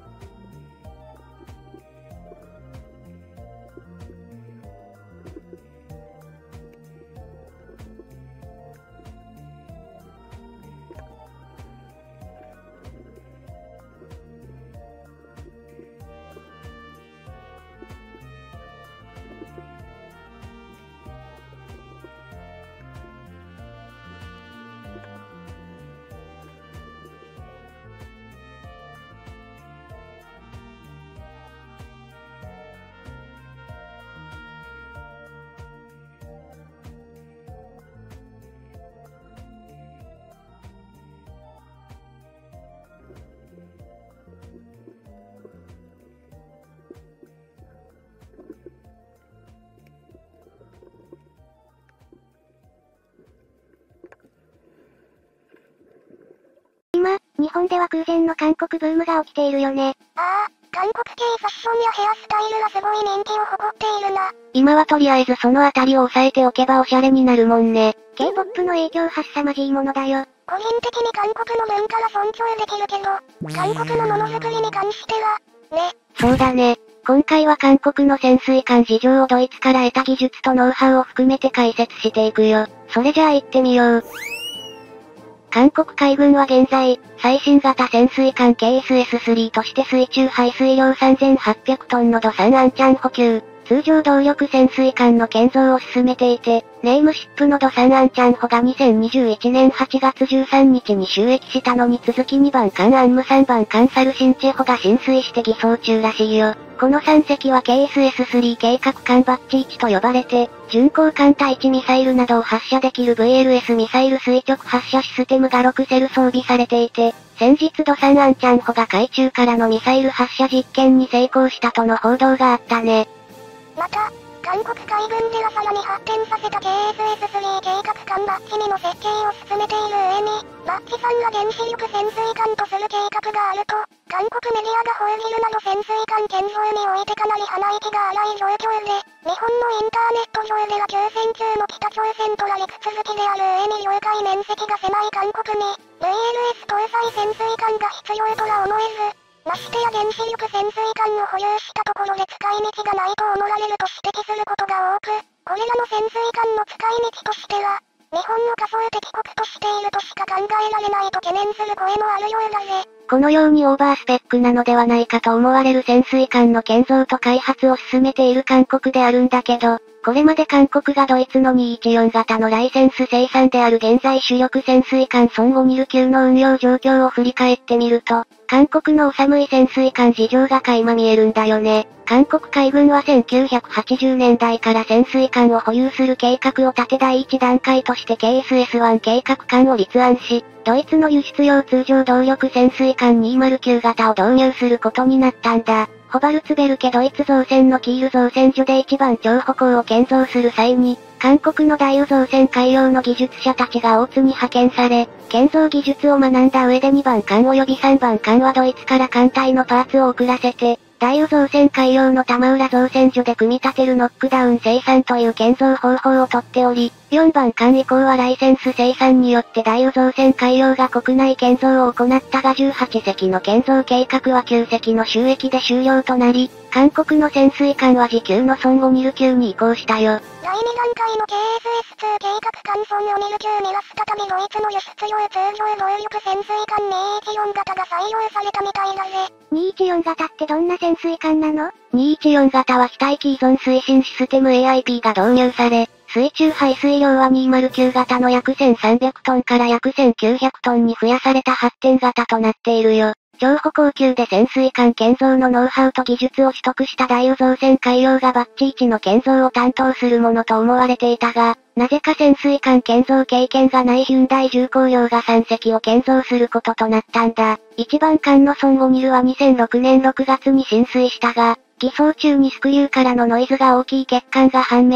今、日本では空前の韓国ブームが起きているよね。 ああ、韓国系ファッションやヘアスタイルがすごい人気を誇っているな。 今はとりあえずそのあたりを押さえておけばおしゃれになるもんね。 K-ポップ の影響は凄まじいものだよ。 個人的に韓国の文化は尊重できるけど、韓国のものづくりに関しては、ね。 そうだね。今回は韓国の潜水艦事情をドイツから得た技術とノウハウを含めて解説していくよ。それじゃあ行ってみよう。韓国海軍は現在、最新型潜水艦 ケーエスエススリー として水中排水量さんぜんはっぴゃくトンのドサンアンチャン補給、通常動力潜水艦の建造を進めていて、ネームシップのドサンアンチャンホがにせんにじゅういちねんはちがつじゅうさんにちに就役したのに続きにばん艦アンムさんばん艦サルシンチェホが浸水して偽装中らしいよ。このさんせきは ケーエスエススリー 計画艦バッチいちと呼ばれて、巡航艦対地ミサイルなどを発射できる ブイエルエス ミサイル垂直発射システムがろくセル装備されていて、先日ドサンアンチャンホが海中からのミサイル発射実験に成功したとの報道があったね。 また、韓国海軍ではさらに発展させた ケーエスエススリー 計画艦バッチにの設計を進めている上に、バッチさんが原子力潜水艦とする計画があると、韓国メディアが報じるなど潜水艦建造においてかなり鼻息が荒い状況で、日本のインターネット上では休戦中の北朝鮮とら陸続きである上に領海面積が狭い韓国に、ブイエルエス 搭載潜水艦が必要とは思えず、ましてや原子力潜水艦を保有したところで使い道がないと思われると指摘することが多く、これらの潜水艦の使い道としては、日本の仮想敵国としているとしか考えられないと懸念する声もあるようだぜ。 このようにオーバースペックなのではないかと思われる潜水艦の建造と開発を進めている韓国であるんだけど、これまで韓国がドイツのにひゃくじゅうよん型のライセンス生産である現在主力潜水艦ソンゴニル級の運用状況を振り返ってみると、韓国のお寒い潜水艦事情が垣間見えるんだよね。韓国海軍はせんきゅうひゃくはちじゅうねんだいから潜水艦を保有する計画を立て第一段階として ケーエスエスワン 計画艦を立案し、ドイツの輸出用通常動力潜水艦にひゃくきゅう型を導入することになったんだ。ホバルツベルケドイツ造船のキール造船所で一番長歩行を建造する際に、韓国の大宇造船海洋の技術者たちが大津に派遣され、建造技術を学んだ上でにばん艦及びさんばん艦はドイツから艦隊のパーツを送らせて、大宇造船海洋の玉浦造船所で組み立てるノックダウン生産という建造方法をとっており、よんばん艦以降はライセンス生産によって大宇造船海洋が国内建造を行ったがじゅうはちせきの建造計画はきゅうせきの収益で終了となり、韓国の潜水艦は次級のソンゴニル級に移行したよ。 だいにだんかいの ケーエスエスツー 計画艦ソンゴニル級には再びドイツの輸出用通常動力潜水艦にひゃくじゅうよん型が採用されたみたいだぜ。 にひゃくじゅうよん型ってどんな潜水艦なの？ にひゃくじゅうよん型は非待機依存推進システム エーアイピー が導入され、水中排水量はにひゃくきゅう型の約せんさんびゃくトンから約せんきゅうひゃくトンに増やされた発展型となっているよ。超歩行級で潜水艦建造のノウハウと技術を取得した大宇造船海洋がバッチいちの建造を担当するものと思われていたが、なぜか潜水艦建造経験がないヒュンダイ重工業がさんせきを建造することとなったんだ。いちばん艦のソンゴニルはにせんろくねんろくがつに浸水したが、偽装中にスクリューからのノイズが大きい欠陥が判明。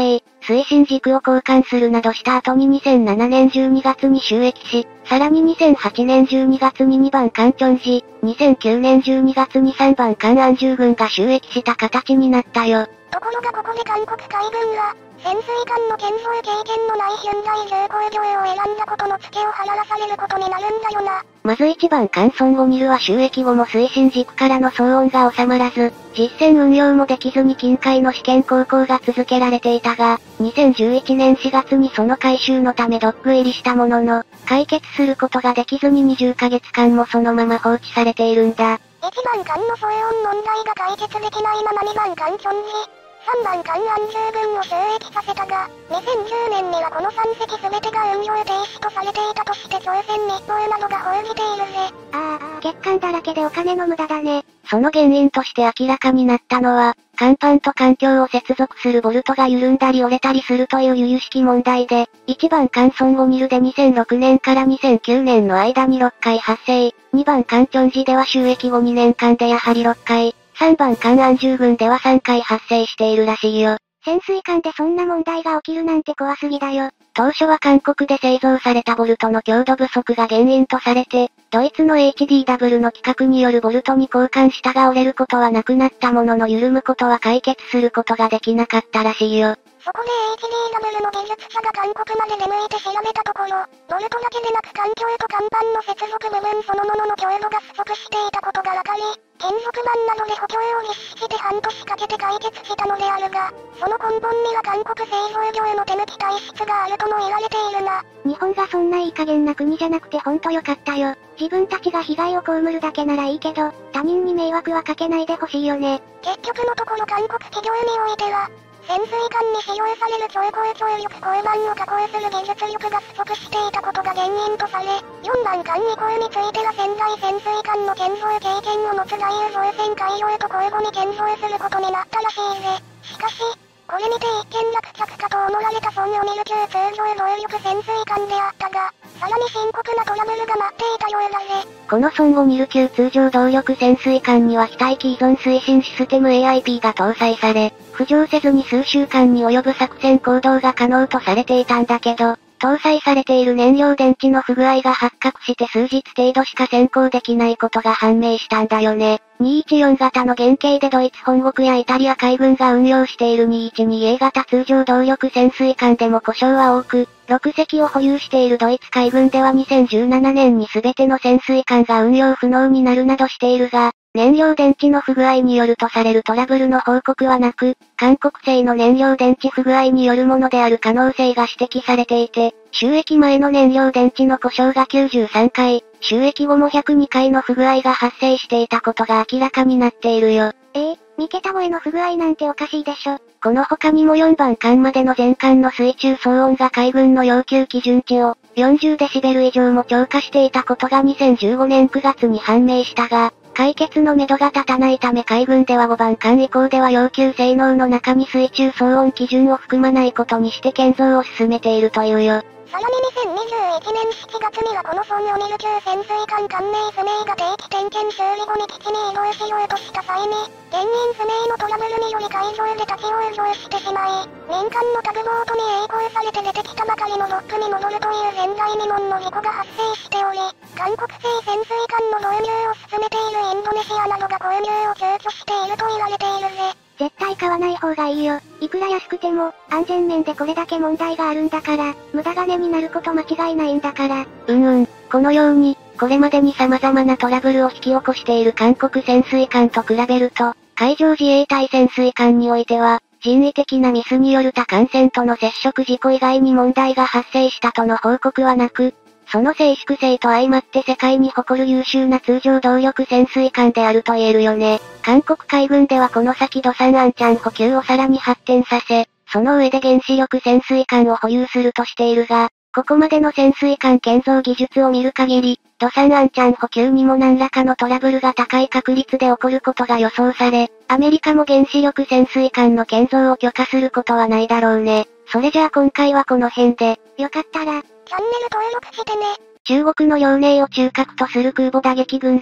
推進軸を交換するなどした後ににせんななねんじゅうにがつに就役し、さらににせんはちねんじゅうにがつににばん艦チョンジ、にせんきゅうねんじゅうにがつにさんばん艦安住軍が就役した形になったよ。 ところがここで韓国海軍が、潜水艦の建造経験のないヒュンダイ重工業を選んだことのツケを払わされることになるんだよな。 まずいちばん艦ソンゴニルは就役後も推進軸からの騒音が収まらず、実戦運用もできずに近海の試験航行が続けられていたが、にせんじゅういちねんしがつにその回収のためドック入りしたものの、解決することができずににじゅっかげつかんもそのまま放置されているんだ。 いちばん艦の騒音問題が解決できないままにばん艦チョンジ、さんばん艦安住軍を就役させたが、にせんじゅうねんにはこのさん隻全てが運用停止とされていたとして朝鮮日報などが報じているぜ。 ああ、欠陥だらけでお金の無駄だね。 その原因として明らかになったのは、甲板と環境を接続するボルトが緩んだり折れたりするという由々しき問題で、いちばん艦ソンゴニルでにせんろくねんからにせんきゅうねんの間にろっかい発生、にばん艦チョンジでは就役後にねんかんでやはりろっかい、さんばん艦安住軍ではさんかい発生しているらしいよ。 潜水艦でそんな問題が起きるなんて怖すぎだよ。 当初は韓国で製造されたボルトの強度不足が原因とされて、ドイツの エイチディーダブリュー の規格によるボルトに交換したが折れることはなくなったものの緩むことは解決することができなかったらしいよ。 そこで エイチディーダブリュー の技術者が韓国まで出向いて調べたところ、ボルトだけでなく環境と甲板の接続部分そのものの強度が不足していたことが分かり、金属板などで補強を実施して半年かけて解決したのであるが、その根本には韓国製造業への手抜き体質があるとも言われているな。 日本がそんないい加減な国じゃなくてほんとよかったよ。自分たちが被害を被るだけならいいけど、他人に迷惑はかけないでほしいよね。 結局のところ韓国企業においては、潜水艦に使用される超高張力鋼板を加工する技術力が不足していたことが原因とされ、よんばん艦以降については潜在潜水艦の建造経験を持つ大優造船海洋へと交互に建造することになったらしいぜ。しかし、これにて一件落着かと思われたソンヨミル級通常動力潜水艦であったが、さらに深刻なトラブルが待っていたようだぜ。 このソンゴニル級通常動力潜水艦には非待機依存推進システム エーアイピー が搭載され、浮上せずに数週間に及ぶ作戦行動が可能とされていたんだけど、搭載されている燃料電池の不具合が発覚して数日程度しか潜航できないことが判明したんだよね。にひゃくじゅうよん型の原型でドイツ本国やイタリア海軍が運用している にひゃくじゅうにエー 型通常動力潜水艦でも故障は多く、ろく隻を保有しているドイツ海軍ではにせんじゅうななねんに全ての潜水艦が運用不能になるなどしているが、燃料電池の不具合によるとされるトラブルの報告はなく、韓国製の燃料電池不具合によるものである可能性が指摘されていて、就役前の燃料電池の故障がきゅうじゅうさんかい、就役後もひゃくにかいの不具合が発生していたことが明らかになっているよ。 ええ、に桁超えの不具合なんておかしいでしょ。 この他にもよんばん艦までの全艦の水中騒音が海軍の要求基準値をよんじゅうデシベル以上も超過していたことがにせんじゅうごねんくがつに判明したが、解決のめどが立たないため海軍ではごばん艦以降では要求性能の中に水中騒音基準を含まないことにして建造を進めているというよ。 さらににせんにじゅういちねんしちがつにはこのソンヨミル級潜水艦艦名不明が定期点検修理後に基地に移動しようとした際に、原因不明のトラブルにより海上で立ち往生してしまい、民間のタグボートに曳航されて出てきたばかりのドックに戻るという前代未聞の事故が発生しており、韓国製潜水艦の導入を進めているインドネシアなどが購入を躊躇していると言われているぜ。 絶対買わない方がいいよ。いくら安くても、安全面でこれだけ問題があるんだから、無駄金になること間違いないんだから。 うんうん。このように、これまでに様々なトラブルを引き起こしている韓国潜水艦と比べると、海上自衛隊潜水艦においては、人為的なミスによる他艦船との接触事故以外に問題が発生したとの報告はなく、その静粛性と相まって世界に誇る優秀な通常動力潜水艦であると言えるよね。韓国海軍ではこの先ドサンアンチャン補給をさらに発展させ、その上で原子力潜水艦を保有するとしているが、ここまでの潜水艦建造技術を見る限り、ドサンアンチャン補給にも何らかのトラブルが高い確率で起こることが予想され、アメリカも原子力潜水艦の建造を許可することはないだろうね。それじゃあ今回はこの辺で、 よかったら、 チャンネル登録してね。 中国の遼寧を中核とする空母打撃群が、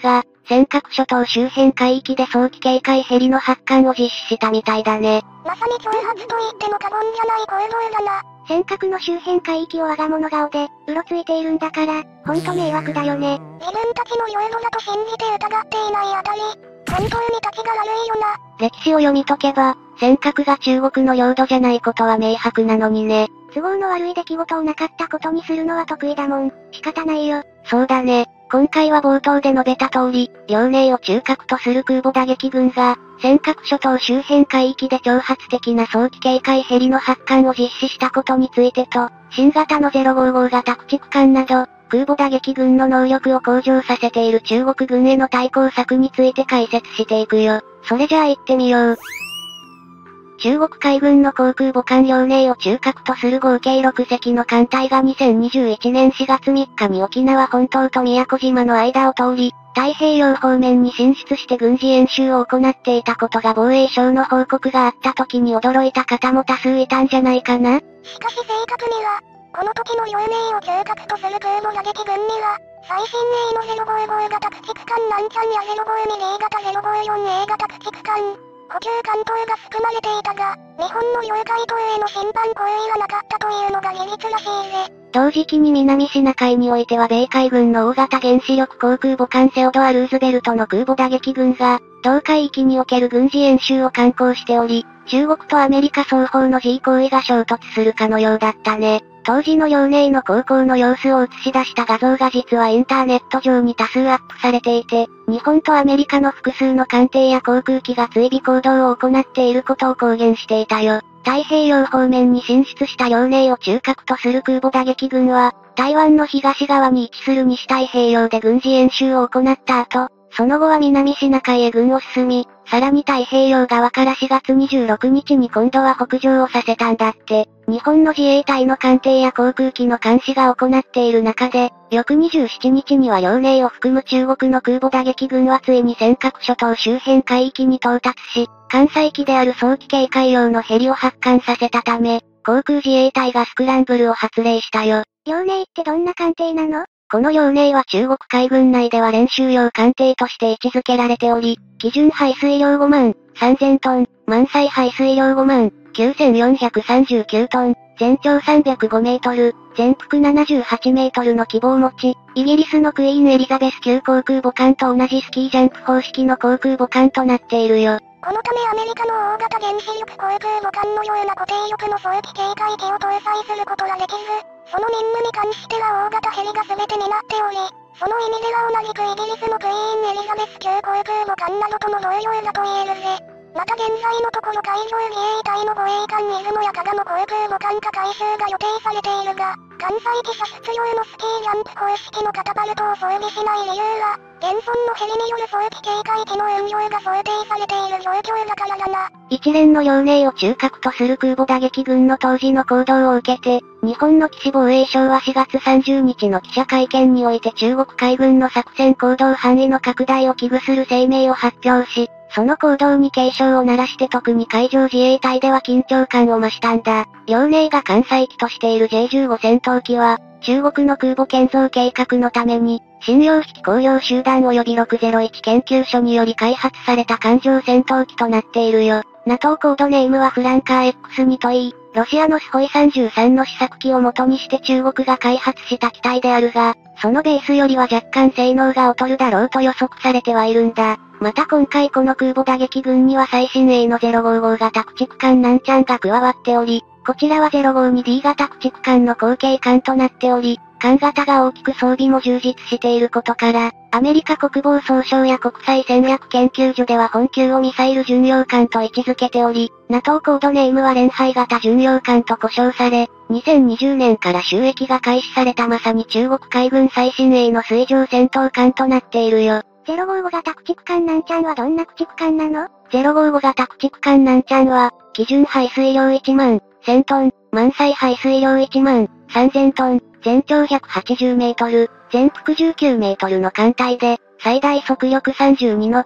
尖閣諸島周辺海域で早期警戒ヘリの発艦を実施したみたいだね。 まさに挑発と言っても過言じゃない行動だな。 尖閣の周辺海域を我が物顔で、うろついているんだから、ほんと迷惑だよね。 自分たちの領土だと信じて疑っていないあたり、本当に立ちが悪いよな。 歴史を読み解けば、尖閣が中国の領土じゃないことは明白なのにね。 都合の悪い出来事をなかったことにするのは得意だもん。仕方ないよ。 そうだね。今回は冒頭で述べた通り、遼寧を中核とする空母打撃群が、尖閣諸島周辺海域で挑発的な早期警戒ヘリの発艦を実施したことについてと、新型のゼロごじゅうご型駆逐艦など、空母打撃群の能力を向上させている中国軍への対抗策について解説していくよ。それじゃあ行ってみよう。中国海軍の航空母艦遼寧を中核とする合計ろく隻の艦隊がにせんにじゅういちねんしがつみっかに沖縄本島と宮古島の間を通り、太平洋方面に進出して軍事演習を行っていたことが防衛省の報告があった時に驚いた方も多数いたんじゃないかな。 しかし正確には、この時の遼寧を中核とする空母打撃群には、最新鋭のゼロごじゅうご型駆逐艦南ちゃんやゼロごじゅうにビー型ゼロごじゅうよんエー型駆逐艦、補給艦等が含まれていたが、日本の領海等への侵犯行為はなかったというのが事実らしいぜ。 同時期に南シナ海においては米海軍の大型原子力航空母艦セオドア・ルーズベルトの空母打撃群が、同海域における軍事演習を敢行しており、中国とアメリカ双方の G 行為が衝突するかのようだったね。当時の遼寧の航行の様子を映し出した画像が実はインターネット上に多数アップされていて、日本とアメリカの複数の艦艇や航空機が追尾行動を行っていることを公言していたよ。太平洋方面に進出した遼寧を中核とする空母打撃群は、台湾の東側に位置する西太平洋で軍事演習を行った後、その後は南シナ海へ軍を進み、さらに太平洋側からしがつにじゅうろくにちに今度は北上をさせたんだって。日本の自衛隊の艦艇や航空機の監視が行っている中で、翌にじゅうしちにちには遼寧を含む中国の空母打撃群はついに尖閣諸島周辺海域に到達し、艦載機である早期警戒用のヘリを発艦させたため、航空自衛隊がスクランブルを発令したよ。 遼寧ってどんな艦艇なの？ この遼寧は中国海軍内では練習用艦艇として位置づけられており、基準排水量ごまんさんぜんトン、満載排水量ごまんきゅうせんよんひゃくさんじゅうきゅうトン、全長さんびゃくごメートル、全幅ななじゅうはちメートルの規模を持ち、イギリスのクイーンエリザベス級航空母艦と同じスキージャンプ方式の航空母艦となっているよ。 このためアメリカの大型原子力航空母艦のような固定力の早期警戒機を搭載することができず、その任務に関しては大型ヘリが全てになっており、その意味では同じくイギリスのクイーンエリザベス級航空母艦などとの同様だと言えるぜ。また現在のところ海上自衛隊の護衛艦出雲や加賀の航空母艦化改修が予定されているが、艦載機射出用のスキージャンプ方式のカタパルトを装備しない理由は、現存のヘリによる早期警戒機の運用が想定されている状況だからだな。 一連の遼寧を中核とする空母打撃群の当時の行動を受けて、日本の岸防衛省はしがつさんじゅうにちの記者会見において中国海軍の作戦行動範囲の拡大を危惧する声明を発表し、その行動に警鐘を鳴らして特に海上自衛隊では緊張感を増したんだ。遼寧が艦載機としている ジェイじゅうご 戦闘機は、中国の空母建造計画のために、信用引工業集団及びろくぜろいち研究所により開発された艦上戦闘機となっているよ。NATO コードネームはフランカー エックスに といい、ロシアのスホイさんじゅうさんの試作機を元にして中国が開発した機体であるが、そのベースよりは若干性能が劣るだろうと予測されてはいるんだ。また今回この空母打撃群には最新鋭のゼロごじゅうご型駆逐艦南ちゃんが加わっており、こちらはゼロごじゅうにビー型駆逐艦の後継艦となっており、艦型が大きく装備も充実していることから、アメリカ国防総省や国際戦略研究所では本級をミサイル巡洋艦と位置づけており、NATO コードネームは連敗型巡洋艦と呼称され、にせんにじゅうねんから収益が開始されたまさに中国海軍最新鋭の水上戦闘艦となっているよ。 ゼロごじゅうご型駆逐艦南ちゃんはどんな駆逐艦なの？ ゼロごじゅうご型駆逐艦南ちゃんは、基準排水量いちまんせんトン、満載排水量いちまんさんぜんトン、全長ひゃくはちじゅうメートル、全幅じゅうきゅうメートルの艦隊で、最大速力さんじゅうにノット、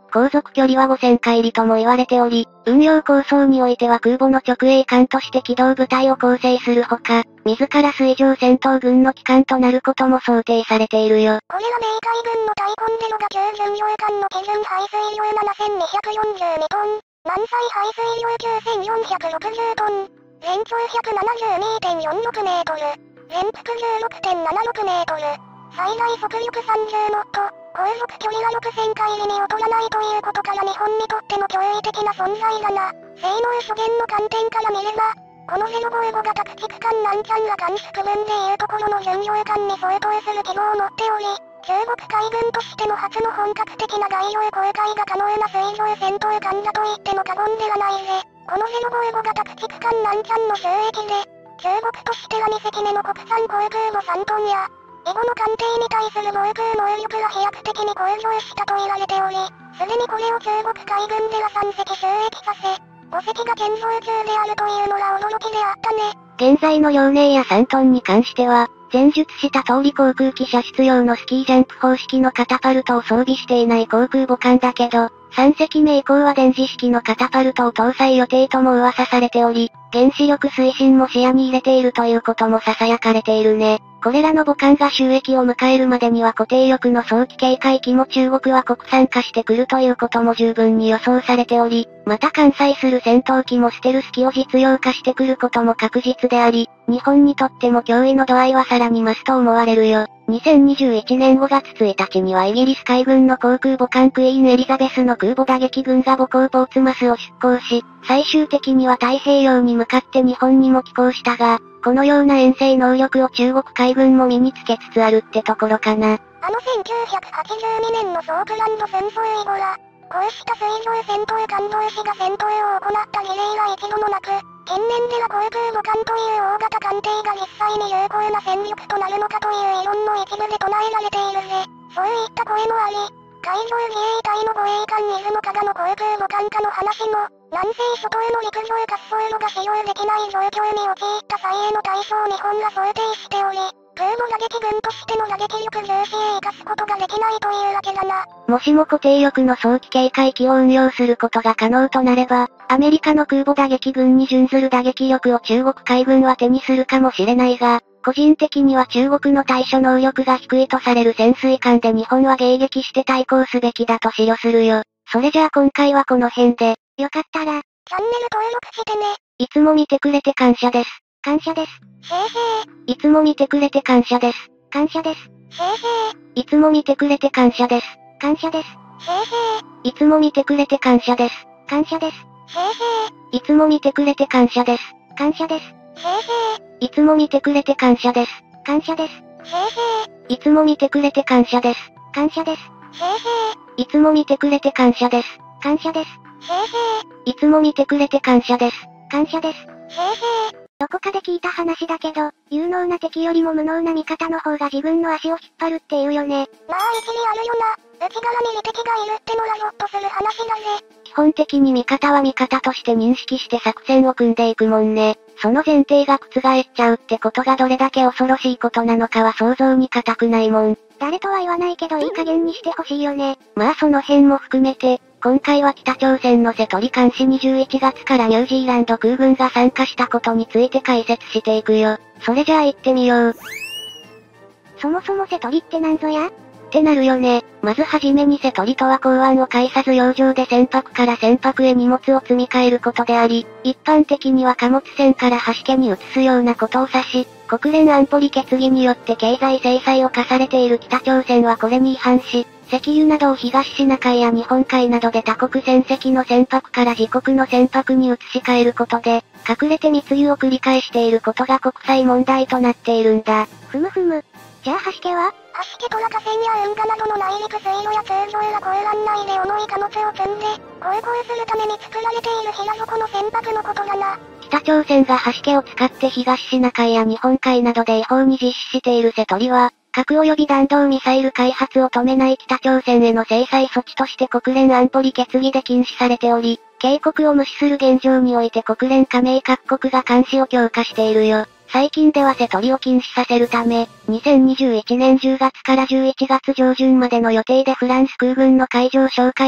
航続距離はごせんかいりとも言われており、運用構想においては空母の直営艦として機動部隊を構成するほか、自ら水上戦闘群の機関となることも想定されているよ。 これは米海軍の対コンデロが級巡洋艦の基準排水量ななせんにひゃくよんじゅうにトン、満載排水量きゅうせんよんひゃくろくじゅうトン、全長 ひゃくななじゅうにてんよんろくメートル、全幅 じゅうろくてんななろくメートル、最大速力さんじゅうノット、航続距離はろくせんかいりに劣らないということから日本にとっても驚異的な存在だな。性能諸言の観点から見れば、このゼロごじゅうご型駆逐艦ランチャンが艦縮分でいうところの巡洋艦に相当する規模を持っており、中国海軍としても初の本格的な外洋航海が可能な水上戦闘艦だと言っても過言ではないぜ。このゼロごじゅうご型駆逐艦ランチャンの収益で、中国としてはに隻目の国産航空母さんトンや、以後の艦艇に対する防空能力が飛躍的に向上したと言われており、すでにこれを中国海軍ではさん隻収益させ、ご隻が建造中であるというのが驚きであったね。 現在の遼寧やさんトンに関しては、前述した通り航空機射出用のスキージャンプ方式のカタパルトを装備していない航空母艦だけど、さん隻目以降は電磁式のカタパルトを搭載予定とも噂されており、原子力推進も視野に入れているということも囁かれているね。これらの母艦が収益を迎えるまでには固定翼の早期警戒機も中国は国産化してくるということも十分に予想されており、また艦載する戦闘機もステルス機を実用化してくることも確実であり、日本にとっても脅威の度合いはさらに増すと思われるよ。にせんにじゅういちねんごがつついたちにはイギリス海軍の航空母艦クイーンエリザベスの空母打撃群が母港ポーツマスを出港し、最終的には太平洋に向かって日本にも寄港したが、このような遠征能力を中国海軍も身につけつつあるってところかな。 あのせんきゅうひゃくはちじゅうにねんのソークランド戦争以後ら、こうした水上戦闘艦同士が戦闘を行った事例が一度もなく、近年では航空母艦という大型艦艇が実際に有効な戦力となるのかという異論の一部で唱えられているぜ。そういった声もあり、海上自衛隊の護衛艦出雲加賀の航空母艦化の話も、南西諸島の陸上滑走路が使用できない状況に陥った際への対処を日本が想定しており、空母打撃群としての打撃力重視へ生かすことができないというわけだな。 もしも固定翼の早期警戒機を運用することが可能となれば、アメリカの空母打撃群に準ずる打撃力を中国海軍は手にするかもしれないが、個人的には中国の対処能力が低いとされる潜水艦で日本は迎撃して対抗すべきだと思慮するよ。それじゃあ今回はこの辺で、よかったら、 チャンネル登録してね。 いつも見てくれて感謝です。 感謝です。 せいせい。いつも見てくれて感謝です。 感謝です。 せいせい。いつも見てくれて感謝です。 感謝です。 せいせい。いつも見てくれて感謝です。 感謝です。 せいせいつも見てくれて感謝です。 感謝です。 せいせいつも見てくれて感謝です。 感謝です。 せいせいつも見てくれて感謝です。 感謝です。 せいせいつも見てくれて感謝です。 感謝です。 せいせいつも見てくれて感謝です。 感謝です。 せいせどこかで聞いた話だけど、有能な敵よりも無能な味方の方が自分の足を引っ張るって言うよね。 まあ一理あるよな。内側に敵がいるってのがゾッとする話だぜ。 基本的に味方は味方として認識して作戦を組んでいくもんね。その前提が覆っちゃうってことがどれだけ恐ろしいことなのかは想像に難くないもん。 誰とは言わないけどいい加減にしてほしいよね。 まあその辺も含めて、今回は北朝鮮の瀬戸利監視にじゅういちがつからニュージーランド空軍が参加したことについて解説していくよ。それじゃあ行ってみよう。 そもそも瀬戸利ってなんぞや？ ってなるよね。まずはじめに瀬戸利とは港湾を介さず洋上で船舶から船舶へ荷物を積み替えることであり、一般的には貨物船から橋家に移すようなことを指し、国連安保理決議によって経済制裁を課されている北朝鮮はこれに違反し、石油などを東シナ海や日本海などで他国船籍の船舶から自国の船舶に移し替えることで、隠れて密輸を繰り返していることが国際問題となっているんだ。 ふむふむ。じゃあ橋家は？ 橋家とら河川や運河などの内陸水路や通常や港湾内で重い貨物を積んで、航行するために作られている平底の船舶のことだな。 北朝鮮が橋家を使って東シナ海や日本海などで違法に実施している瀬戸利は、核及び弾道ミサイル開発を止めない北朝鮮への制裁措置として国連安保理決議で禁止されており、警告を無視する現状において国連加盟各国が監視を強化しているよ。最近では瀬戸利を禁止させるため、にせんにじゅういちねんじゅうがつからじゅういちがつ上旬までの予定でフランス空軍の海上哨戒機、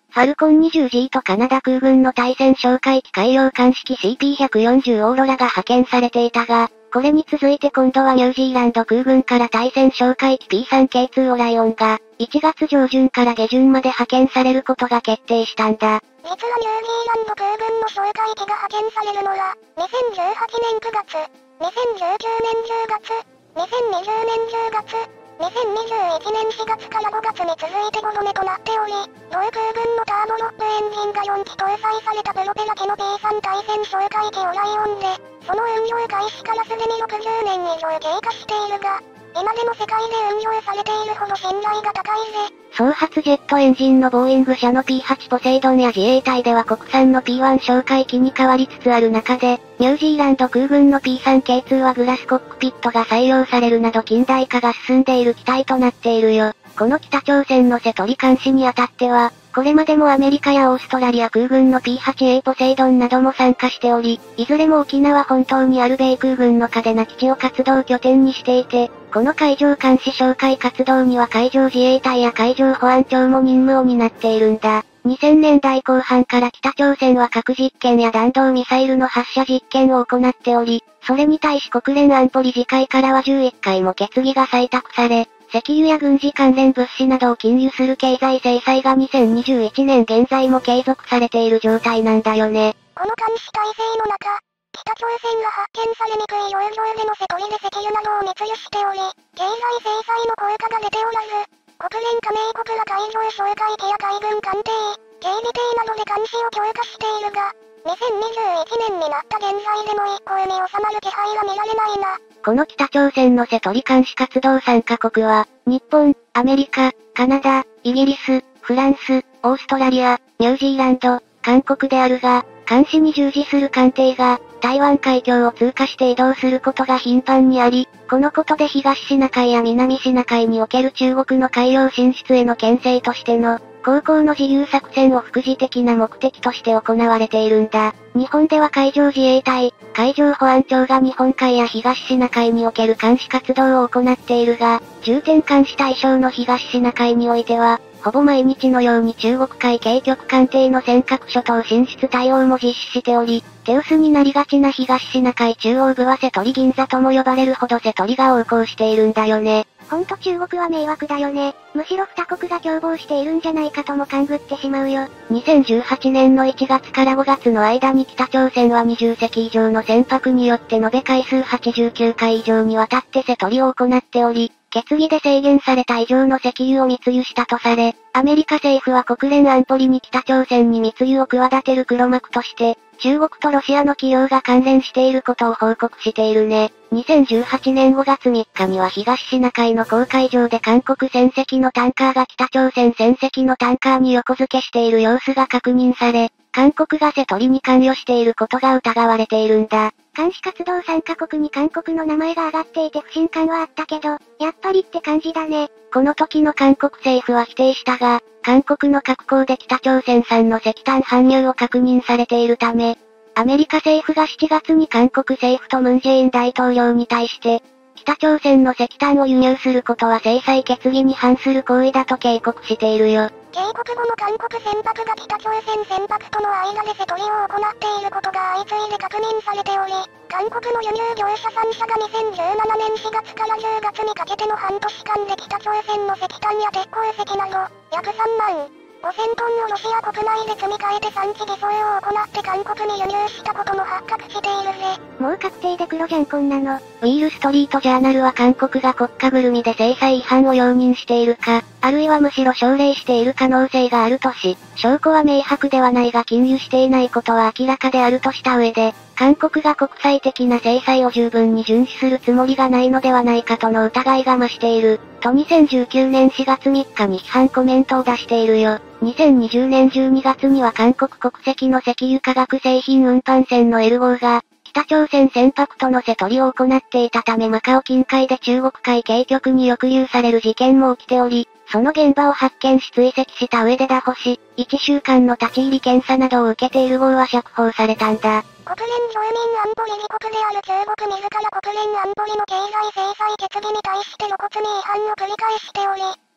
ファルコン にじゅうジー とカナダ空軍の対戦哨戒機改良艦式 シーピーひゃくよんじゅう オーロラが派遣されていたが、これに続いて今度はニュージーランド空軍から対戦哨戒機 ピースリーケーツー オライオンが、いちがつ上旬から下旬まで派遣されることが決定したんだ。 実はニュージーランド空軍の哨戒機が派遣されるのは、にせんじゅうはちねんくがつ、にせんじゅうきゅうねんじゅうがつ、にせんにじゅうねんじゅうがつ、にせんにじゅういちねんしがつからごがつに続いてごどめとなっており、同空軍のターボロックエンジンがよんき搭載されたプロペラ機の ピースリー 対戦哨戒機オライオンで、その運用開始からすでにろくじゅうねん以上経過しているが、今でも世界で運用されているほど信頼が高いぜ。 総発ジェットエンジンのボーイング社の ピーはち ポセイドンや自衛隊では国産の ピーワン 哨戒機に変わりつつある中で、ニュージーランド空軍の ピースリーケーツー はグラスコックピットが採用されるなど近代化が進んでいる機体となっているよ。この北朝鮮の瀬取り監視にあたっては、これまでもアメリカやオーストラリア空軍の ピーはちエー ポセイドンなども参加しており、いずれも沖縄本島にある米空軍の嘉手納基地を活動拠点にしていて、この海上監視哨戒活動には海上自衛隊や海上保安庁も任務を担っているんだ。にせんねんだいこう半から北朝鮮は核実験や弾道ミサイルの発射実験を行っており、それに対し国連安保理事会からはじゅういっかいも決議が採択され、石油や軍事関連物資などを禁輸する経済制裁がにせんにじゅういちねん現在も継続されている状態なんだよね。 この監視体制の中、北朝鮮が発見されにくい洋上での瀬取りで石油などを密輸しており、経済制裁の効果が出ておらず、国連加盟国ら海上哨戒機や海軍艦艇、警備艇などで監視を強化しているが、にせんにじゅういちねんになった現在でも一向に収まる気配が見られないな。 この北朝鮮の瀬取り監視活動参加国は、日本、アメリカ、カナダ、イギリス、フランス、オーストラリア、ニュージーランド、韓国であるが、監視に従事する艦艇が、台湾海峡を通過して移動することが頻繁にあり、このことで東シナ海や南シナ海における中国の海洋進出への牽制としての、航行の自由作戦を副次的な目的として行われているんだ。日本では海上自衛隊、海上保安庁が日本海や東シナ海における監視活動を行っているが、重点監視対象の東シナ海においては、ほぼ毎日のように中国海警局艦艇の尖閣諸島進出対応も実施しており、手薄になりがちな東シナ海中央部は瀬取り銀座とも呼ばれるほど瀬取りが横行しているんだよね。 ほんと中国は迷惑だよね。むしろ二国が共謀しているんじゃないかとも勘ぐってしまうよ。 にせんじゅうはちねんのいちがつからごがつの間に北朝鮮はにじゅっせき以上の船舶によって延べ回数はちじゅうきゅうかい以上にわたって瀬取りを行っており、決議で制限された以上の石油を密輸したとされ、アメリカ政府は国連安保理に北朝鮮に密輸を企てる黒幕として、中国とロシアの企業が関連していることを報告しているね。にせんじゅうはちねんごがつみっかには東シナ海の公海上で韓国船籍のタンカーが北朝鮮船籍のタンカーに横付けしている様子が確認され、韓国が瀬取りに関与していることが疑われているんだ。 監視活動参加国に韓国の名前が挙がっていて不信感はあったけど、やっぱりって感じだね。 この時の韓国政府は否定したが、韓国の各港で北朝鮮産の石炭搬入を確認されているため、アメリカ政府がしちがつに韓国政府とムンジェイン大統領に対して、北朝鮮の石炭を輸入することは制裁決議に反する行為だと警告しているよ。 警告後も韓国船舶が北朝鮮船舶との間で瀬取りを行っていることが相次いで確認されており、韓国の輸入業者さんしゃがにせんじゅうななねんしがつからじゅうがつにかけての半年間で北朝鮮の石炭や鉄鉱石など、約さんまんごせんトンをロシア国内で積み替えて産地偽装を行って韓国に輸入したことも発覚しているぜ。 もう確定で黒じゃんこんなの。 ウィールストリートジャーナルは韓国が国家ぐるみで制裁違反を容認しているか、あるいはむしろ奨励している可能性があるとし、証拠は明白ではないが禁輸していないことは明らかであるとした上で、韓国が国際的な制裁を十分に遵守するつもりがないのではないかとの疑いが増している、とにせんじゅうきゅうねんしがつみっかに批判コメントを出しているよ。にせんにじゅうねんじゅうにがつには韓国国籍の石油化学製品運搬船の エル 号が、北朝鮮船舶との瀬取りを行っていたためマカオ近海で中国海警局に抑留される事件も起きており、その現場を発見し追跡した上で拿捕し、いっしゅうかんの立ち入り検査などを受けている号は釈放されたんだ。 国連常任安保理事国である中国自ら国連安保理の経済制裁決議に対して露骨に違反を繰り返しており、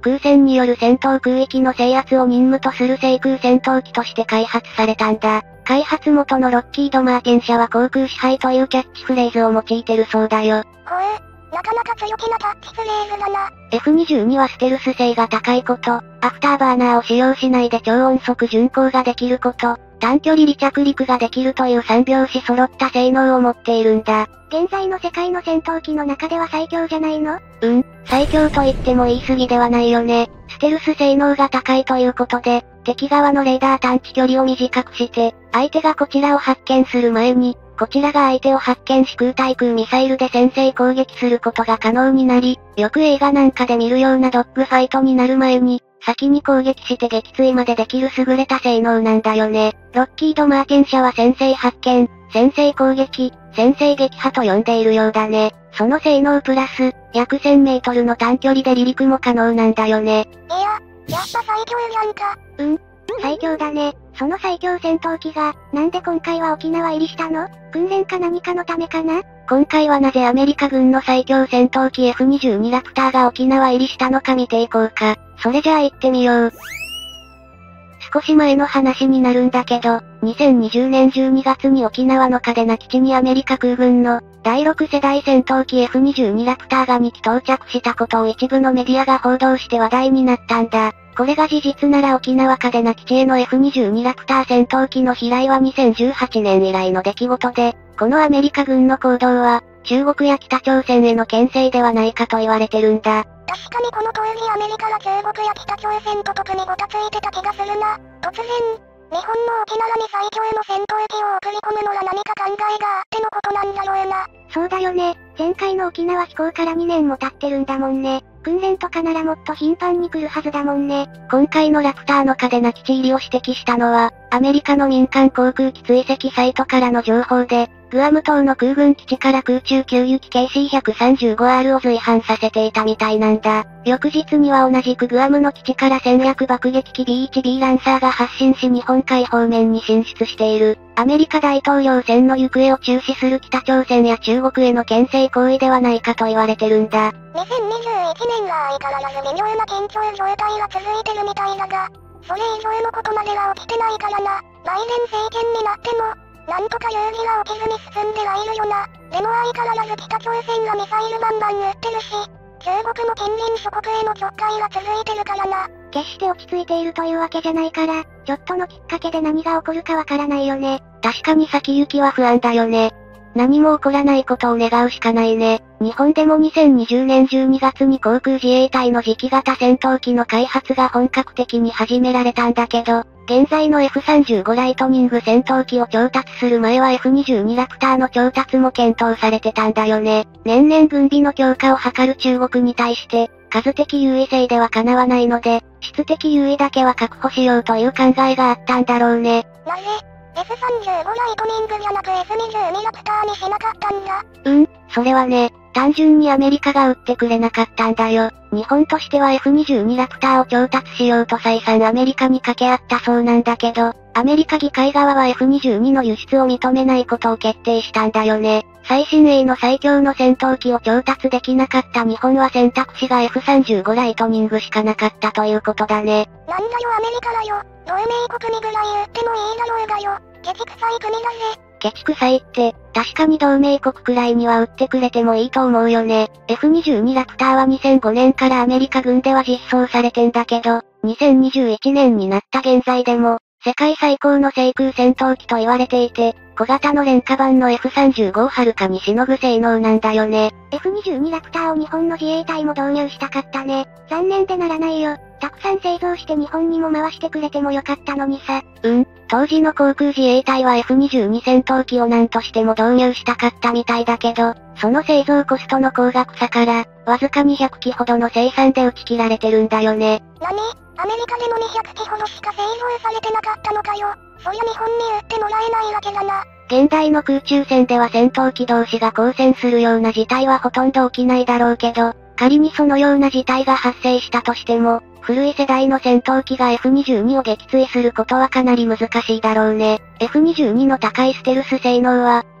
空戦による戦闘空域の制圧を任務とする制空戦闘機として開発されたんだ。開発元のロッキード・マーティン社は航空支配というキャッチフレーズを用いてるそうだよ。 ほう、なかなか強気なキャッチフレーズだな。 エフにじゅうに はステルス性が高いこと、アフターバーナーを使用しないで超音速巡航ができること、短距離離着陸ができるというさん拍子揃った性能を持っているんだ。 現在の世界の戦闘機の中では最強じゃないの？ うん、最強と言っても言い過ぎではないよね。ステルス性能が高いということで、敵側のレーダー探知距離を短くして、相手がこちらを発見する前に、こちらが相手を発見し空対空ミサイルで先制攻撃することが可能になり、よく映画なんかで見るようなドッグファイトになる前に、先に攻撃して撃墜までできる優れた性能なんだよね。ロッキード・マーティン社は先制発見、先制攻撃、先制撃破と呼んでいるようだね。その性能プラス、約せんメートルの短距離で離陸も可能なんだよね。 いや、やっぱ最強じゃんか。 うん、最強だね。その最強戦闘機が、なんで今回は沖縄入りしたの？訓練か何かのためかな？ 今回はなぜアメリカ軍の最強戦闘機 エフにじゅうに ラプターが沖縄入りしたのか見ていこうか。それじゃあ行ってみよう。少し前の話になるんだけど、にせんにじゅうねんじゅうにがつに沖縄の嘉手納基地にアメリカ空軍のだいろく世代戦闘機 エフにじゅうに ラプターがに機到着したことを一部のメディアが報道して話題になったんだ。これが事実なら沖縄嘉手納基地への エフにじゅうに ラプター戦闘機の飛来はにせんじゅうはちねん以来の出来事で、このアメリカ軍の行動は、中国や北朝鮮への牽制ではないかと言われてるんだ。 確かにこの当時アメリカが中国や北朝鮮と特にごたついてた気がするな。突然、日本の沖縄に最強の戦闘機を送り込むのは何か考えがあってのことなんだろうな。 そうだよね。前回の沖縄飛行からにねんも経ってるんだもんね。訓練とかならもっと頻繁に来るはずだもんね。 今回のラプターの嘉手納基地入りを指摘したのは、アメリカの民間航空機追跡サイトからの情報で、グアム島の空軍基地から空中給油機 ケーシーひゃくさんじゅうごアール を随伴させていたみたいなんだ。翌日には同じくグアムの基地から戦略爆撃機 ビーワンビー ランサーが発進し日本海方面に進出している。アメリカ大統領選の行方を注視する北朝鮮や中国への牽制行為ではないかと言われてるんだ。 にせんにじゅういちねんが相変わらず微妙な緊張状態が続いてるみたいだが、それ以上のことまでは起きてないからな。バイデン政権になっても、なんとか有事が起きずに進んではいるよな。でも相変わらず北朝鮮がミサイルバンバン撃ってるし、中国も近隣諸国へのちょっかいが続いてるからな。 決して落ち着いているというわけじゃないから、ちょっとのきっかけで何が起こるかわからないよね。 確かに先行きは不安だよね。何も起こらないことを願うしかないね。日本でもにせんにじゅうねんじゅうにがつに航空自衛隊の次期型戦闘機の開発が本格的に始められたんだけど、現在の エフさんじゅうご ライトニング戦闘機を調達する前は エフにじゅうに ラプターの調達も検討されてたんだよね。年々軍備の強化を図る中国に対して、数的優位性では叶わないので、質的優位だけは確保しようという考えがあったんだろうね。 なぜ、エフさんじゅうご ライトニングじゃなく エフにじゅうに ラプターにしなかったんだ？ うん、それはね、単純にアメリカが売ってくれなかったんだよ。日本としては エフにじゅうに ラプターを調達しようと再三アメリカに掛け合ったそうなんだけど、アメリカ議会側は エフにじゅうに の輸出を認めないことを決定したんだよね。最新鋭の最強の戦闘機を調達できなかった日本は選択肢が エフさんじゅうご ライトニングしかなかったということだね。 なんだよアメリカだよ。同盟国にぐらい言ってもいいだろうがよ。ケチくさい国だぜ。 ケチくさいって、確かに同盟国くらいには売ってくれてもいいと思うよね。エフにじゅうに ラプターはにせんごねんからアメリカ軍では実装されてんだけど、にせんにじゅういちねんになった現在でも、世界最高の制空戦闘機と言われていて、小型の廉価版の エフさんじゅうご をはるかにしのぐ性能なんだよね。 エフにじゅうに ラプターを日本の自衛隊も導入したかったね。残念でならないよ。たくさん製造して日本にも回してくれてもよかったのにさ。 うん、当時の航空自衛隊は エフにじゅうに 戦闘機を何としても導入したかったみたいだけど、その製造コストの高額さから、わずかにひゃくきほどの生産で打ち切られてるんだよね。 なに？アメリカでもにひゃくきほどしか製造されてなかったのかよ。そりゃ日本に売ってもらえないわけだな。 現代の空中戦では戦闘機同士が交戦するような事態はほとんど起きないだろうけど、仮にそのような事態が発生したとしても、古い世代の戦闘機が エフにじゅうに を撃墜することはかなり難しいだろうね。エフにじゅうに の高いステルス性能は、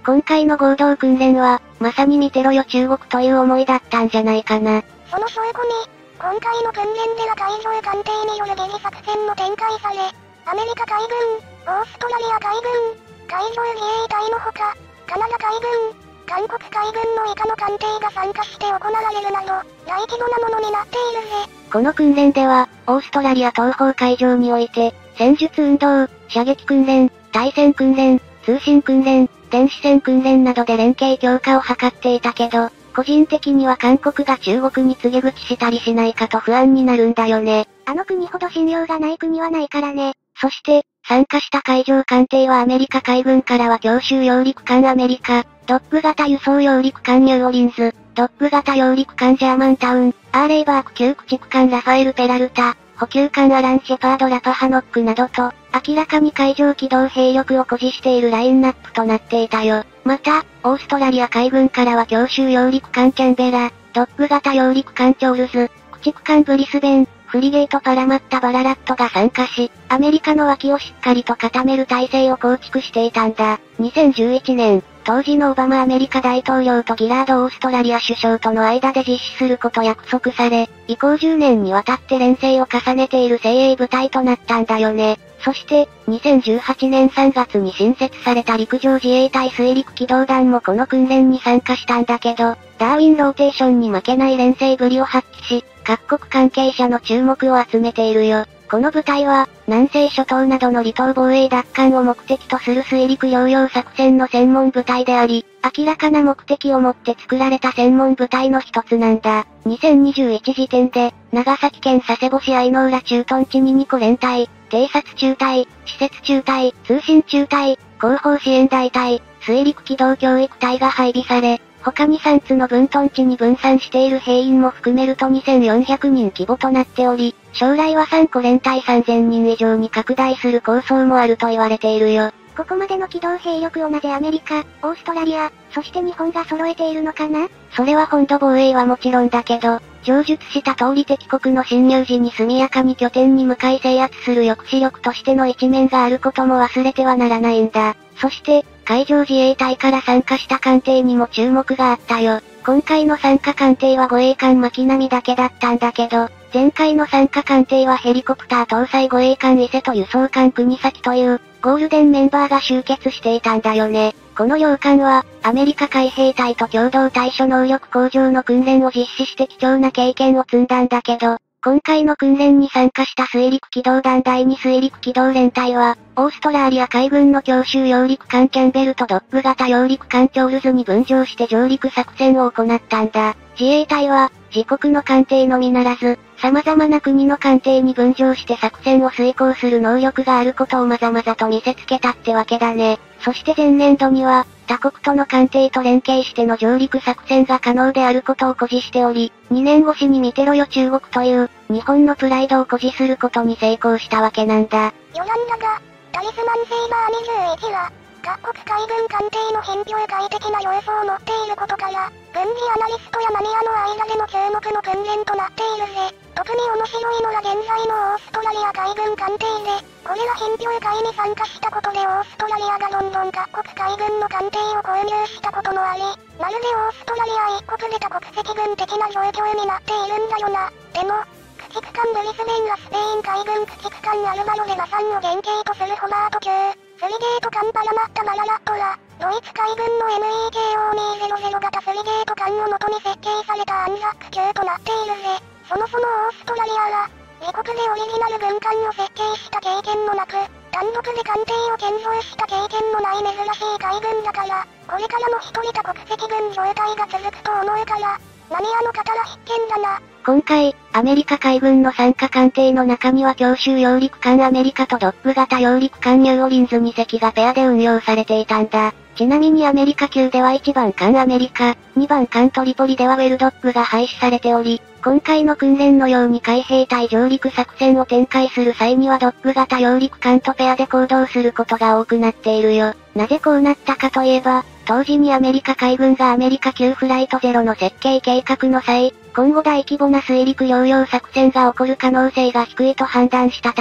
今回の合同訓練は、まさに見てろよ中国という思いだったんじゃないかな。 その証拠に、今回の訓練では海上艦艇によるゲリ作戦も展開され、アメリカ海軍、オーストラリア海軍、海上自衛隊のほか、カナダ海軍、韓国海軍の以下の艦艇が参加して行われるなど、大規模なものになっているぜ。 この訓練では、オーストラリア東方海上において、戦術運動、射撃訓練、対戦訓練、通信訓練、電子戦訓練などで連携強化を図っていたけど、個人的には韓国が中国に告げ口したりしないかと不安になるんだよね。 あの国ほど信用がない国はないからね。 そして、参加した海上艦艇はアメリカ海軍からは強襲揚陸艦アメリカ、ドッグ型輸送揚陸艦ニューオリンズ、ドッグ型揚陸艦ジャーマンタウン、アーレイバーク級駆逐艦ラファエル・ペラルタ、補給艦アラン・シェパード・ラパハノックなどと、明らかに海上機動兵力を誇示しているラインナップとなっていたよ。また、オーストラリア海軍からは強襲揚陸艦キャンベラ、ドッグ型揚陸艦チョールズ、駆逐艦ブリスベン、フリゲートパラマッタバララットが参加し、アメリカの脇をしっかりと固める体制を構築していたんだ。にせんじゅういちねん、当時のオバマアメリカ大統領とギラードオーストラリア首相との間で実施すること約束され、以降じゅうねんにわたって連戦を重ねている精鋭部隊となったんだよね。そして、にせんじゅうはちねんさんがつに新設された陸上自衛隊水陸機動団もこの訓練に参加したんだけど、ダーウィンローテーションに負けない連戦ぶりを発揮し、各国関係者の注目を集めているよ。この部隊は、南西諸島などの離島防衛奪還を目的とする水陸両用作戦の専門部隊であり、明らかな目的を持って作られた専門部隊の一つなんだ。にせんにじゅういち時点で、長崎県佐世保市相浦駐屯地ににこ連隊、偵察中隊、施設中隊、通信中隊、後方支援大隊、水陸機動教育隊が配備され、他にさんつの分屯地に分散している兵員も含めるとにせんよんひゃくにん規模となっており、将来はさんこ連隊さんぜんにん以上に拡大する構想もあると言われているよ。 ここまでの機動兵力をなぜアメリカ、オーストラリア、そして日本が揃えているのかな？ それは本土防衛はもちろんだけど、上述した通り敵国の侵入時に速やかに拠点に向かい制圧する抑止力としての一面があることも忘れてはならないんだ。そして、海上自衛隊から参加した艦艇にも注目があったよ。今回の参加艦艇は護衛艦巻波だけだったんだけど、前回の参加艦艇はヘリコプター搭載護衛艦伊勢と輸送艦国崎という、ゴールデンメンバーが集結していたんだよね。この両艦は、アメリカ海兵隊と共同対処能力向上の訓練を実施して貴重な経験を積んだんだけど、今回の訓練に参加した水陸機動団だいに水陸機動連隊は、オーストラリア海軍の強襲揚陸艦キャンベルとドッグ型揚陸艦チョールズに分乗して上陸作戦を行ったんだ。自衛隊は、自国の艦艇のみならず、様々な国の艦艇に分乗して作戦を遂行する能力があることをまざまざと見せつけたってわけだね。そして前年度には、他国との艦艇と連携しての上陸作戦が可能であることを誇示しており、にねんごしに見てろよ中国という、日本のプライドを誇示することに成功したわけなんだ。 余談だが、タリスマンセイバーにじゅういちは、各国海軍艦艇の品評快適な様子を持っていることから、軍事アナリストやマニアの間でも注目の訓練となっているぜ。特に面白いのが現在のオーストラリア海軍艦艇で、これら品評会に参加したことでオーストラリアがどんどん各国海軍の艦艇を購入したこともあり、まるでオーストラリア一国で多国籍軍的な状況になっているんだよな。でも、駆逐艦ブリスベンはスペイン海軍駆逐艦アルバロでマサンを原型とするホバート級、フリゲート艦パラマッタバララットら、ドイツ海軍の エムイーケーオーにひゃく型フリゲート艦を元に設計されたアンザック級となっているぜ。そもそもオーストラリアは、自国でオリジナル軍艦を設計した経験もなく、単独で艦艇を建造した経験もない珍しい海軍だから、これからも一人多国籍軍状態が続くと思うから、マニアの方は必見だな。 今回、アメリカ海軍の参加艦艇の中には強襲揚陸艦アメリカとドッグ型揚陸艦ニューオリンズに隻がペアで運用されていたんだ。ちなみにアメリカ級ではいちばん艦アメリカ、にばん艦トリポリではウェルドッグが廃止されており、今回の訓練のように海兵隊上陸作戦を展開する際にはドッグ型揚陸艦とペアで行動することが多くなっているよ。なぜこうなったかといえば、当時にアメリカ海軍がアメリカ級フライトゼロの設計計画の際、今後大規模な水陸両用作戦が起こる可能性が低いと判断したため、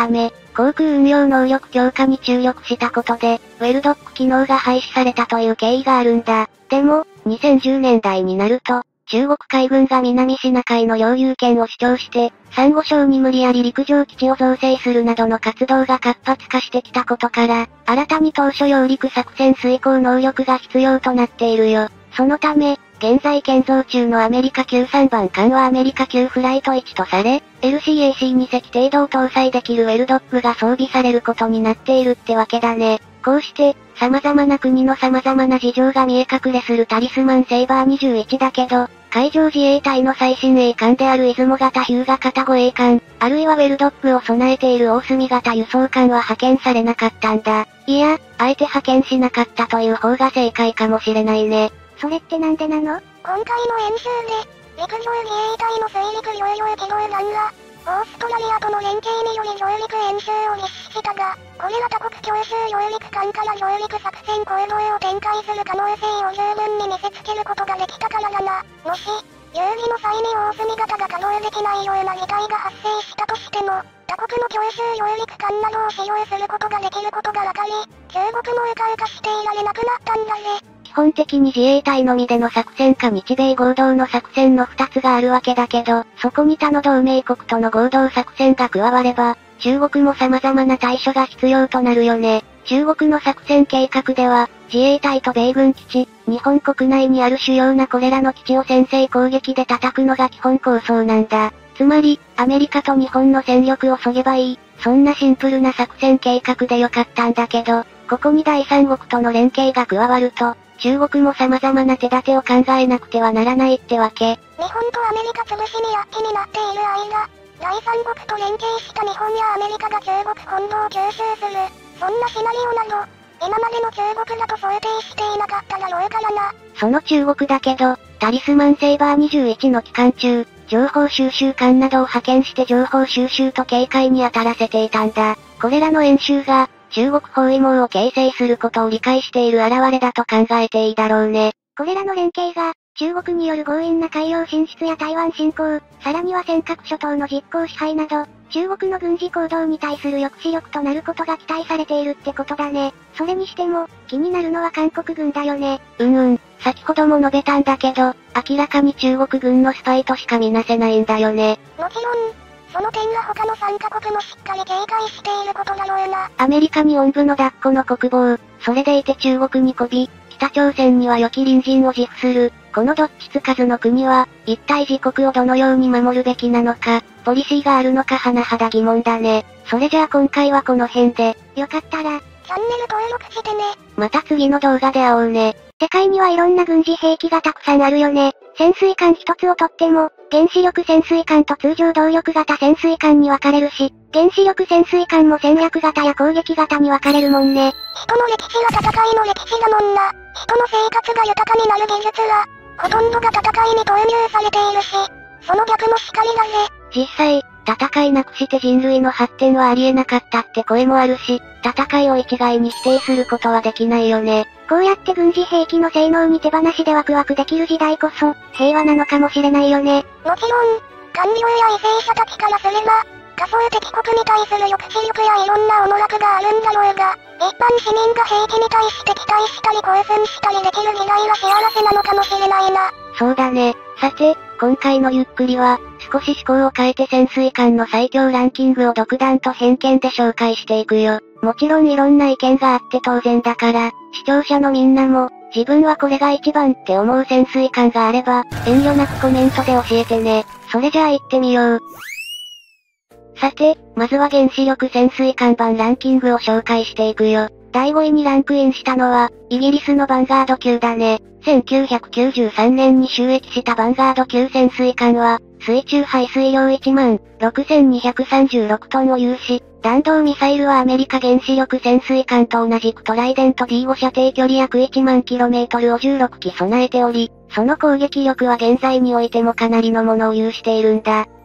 航空運用能力強化に注力したことで、ウェルドック機能が廃止されたという経緯があるんだ。でも、にせんじゅうねんだいになると、中国海軍が南シナ海の領有権を主張して、サンゴ礁に無理やり陸上基地を造成するなどの活動が活発化してきたことから、新たに当初揚陸作戦遂行能力が必要となっているよ。そのため、現在建造中のアメリカ級さんばん艦はアメリカ級フライトいちとされ、エルシーエーシーに 隻程度を搭載できるウェルドックが装備されることになっているってわけだね。こうして、様々な国の様々な事情が見え隠れするタリスマンセイバーにじゅういちだけど、海上自衛隊の最新鋭艦である出雲型日向型護衛艦、あるいはウェルドックを備えている大隅型輸送艦は派遣されなかったんだ。いや、あえて派遣しなかったという方が正解かもしれないね。 それってなんでなの？ 今回の演習で、陸上自衛隊の水陸両用機動団が、オーストラリアとの連携により上陸演習を実施したが、これら他国強襲揚陸艦から上陸作戦行動を展開する可能性を十分に見せつけることができたからだな。もし、有事の際に大隅型が稼働できないような事態が発生したとしても、他国の強襲揚陸艦などを使用することができることが分かり、中国も迂回化していられなくなったんだぜ。 基本的に自衛隊のみでの作戦か日米合同の作戦の二つがあるわけだけど、そこに他の同盟国との合同作戦が加われば、中国も様々な対処が必要となるよね。中国の作戦計画では、自衛隊と米軍基地、日本国内にある主要なこれらの基地を先制攻撃で叩くのが基本構想なんだ。つまり、アメリカと日本の戦力を削げばいい、そんなシンプルな作戦計画でよかったんだけど、ここに第三国との連携が加わると、中国も様々な手立てを考えなくてはならないってわけ。 日本とアメリカ潰しに躍起になっている間、第三国と連携した日本やアメリカが中国本土を吸収する、そんなシナリオなど、今までの中国だと想定していなかっただろうからな。 その中国だけど、タリスマンセイバーにじゅういちの期間中、情報収集艦などを派遣して情報収集と警戒に当たらせていたんだ。これらの演習が、中国包囲網を形成することを理解している現れだと考えていいだろうね。 これらの連携が、中国による強引な海洋進出や台湾侵攻、さらには尖閣諸島の実効支配など、中国の軍事行動に対する抑止力となることが期待されているってことだね。それにしても、気になるのは韓国軍だよね。 うんうん、先ほども述べたんだけど、明らかに中国軍のスパイとしか見なせないんだよね。 もちろん、その点は他のさんカ国もしっかり警戒していることだろうな。 アメリカにおんぶの抱っこの国防、それでいて中国に媚び、北朝鮮には良き隣人を自負する、このどっちつかずの国は、一体自国をどのように守るべきなのか、ポリシーがあるのか甚だ疑問だね。それじゃあ今回はこの辺で、 よかったら、 チャンネル登録してね。 また次の動画で会おうね。 世界にはいろんな軍事兵器がたくさんあるよね。潜水艦一つをとっても、原子力潜水艦と通常動力型潜水艦に分かれるし、原子力潜水艦も戦略型や攻撃型に分かれるもんね。 人の歴史は戦いの歴史だもんな。人の生活が豊かになる技術は、ほとんどが戦いに投入されているし、その逆もしかりだぜ。 実際、戦いなくして人類の発展はありえなかったって声もあるし、戦いを一概に否定することはできないよね。 こうやって軍事兵器の性能に手放しでワクワクできる時代こそ、平和なのかもしれないよね。 もちろん、官僚や為政者たちからすれば、仮想敵国に対する抑止力やいろんな思惑があるんだろうが、一般市民が兵器に対して期待したり興奮したりできる時代は幸せなのかもしれないな。 そうだね。さて、今回のゆっくりは、少し思考を変えて潜水艦の最強ランキングを独断と偏見で紹介していくよ。もちろんいろんな意見があって当然だから、視聴者のみんなも、自分はこれが一番って思う潜水艦があれば、遠慮なくコメントで教えてね。それじゃあ行ってみよう。さて、まずは原子力潜水艦版ランキングを紹介していくよ。だいごいにランクインしたのは、イギリスのヴァンガード級だね。せんきゅうひゃくきゅうじゅうさんねんに就役したヴァンガード級潜水艦は、水中排水量いちまんろくせんにひゃくさんじゅうろくトンを有し、弾道ミサイルはアメリカ原子力潜水艦と同じくトライデント ディーご 射程距離約いちまんキロメートルをじゅうろっき備えており、その攻撃力は現在においてもかなりのものを有しているんだ。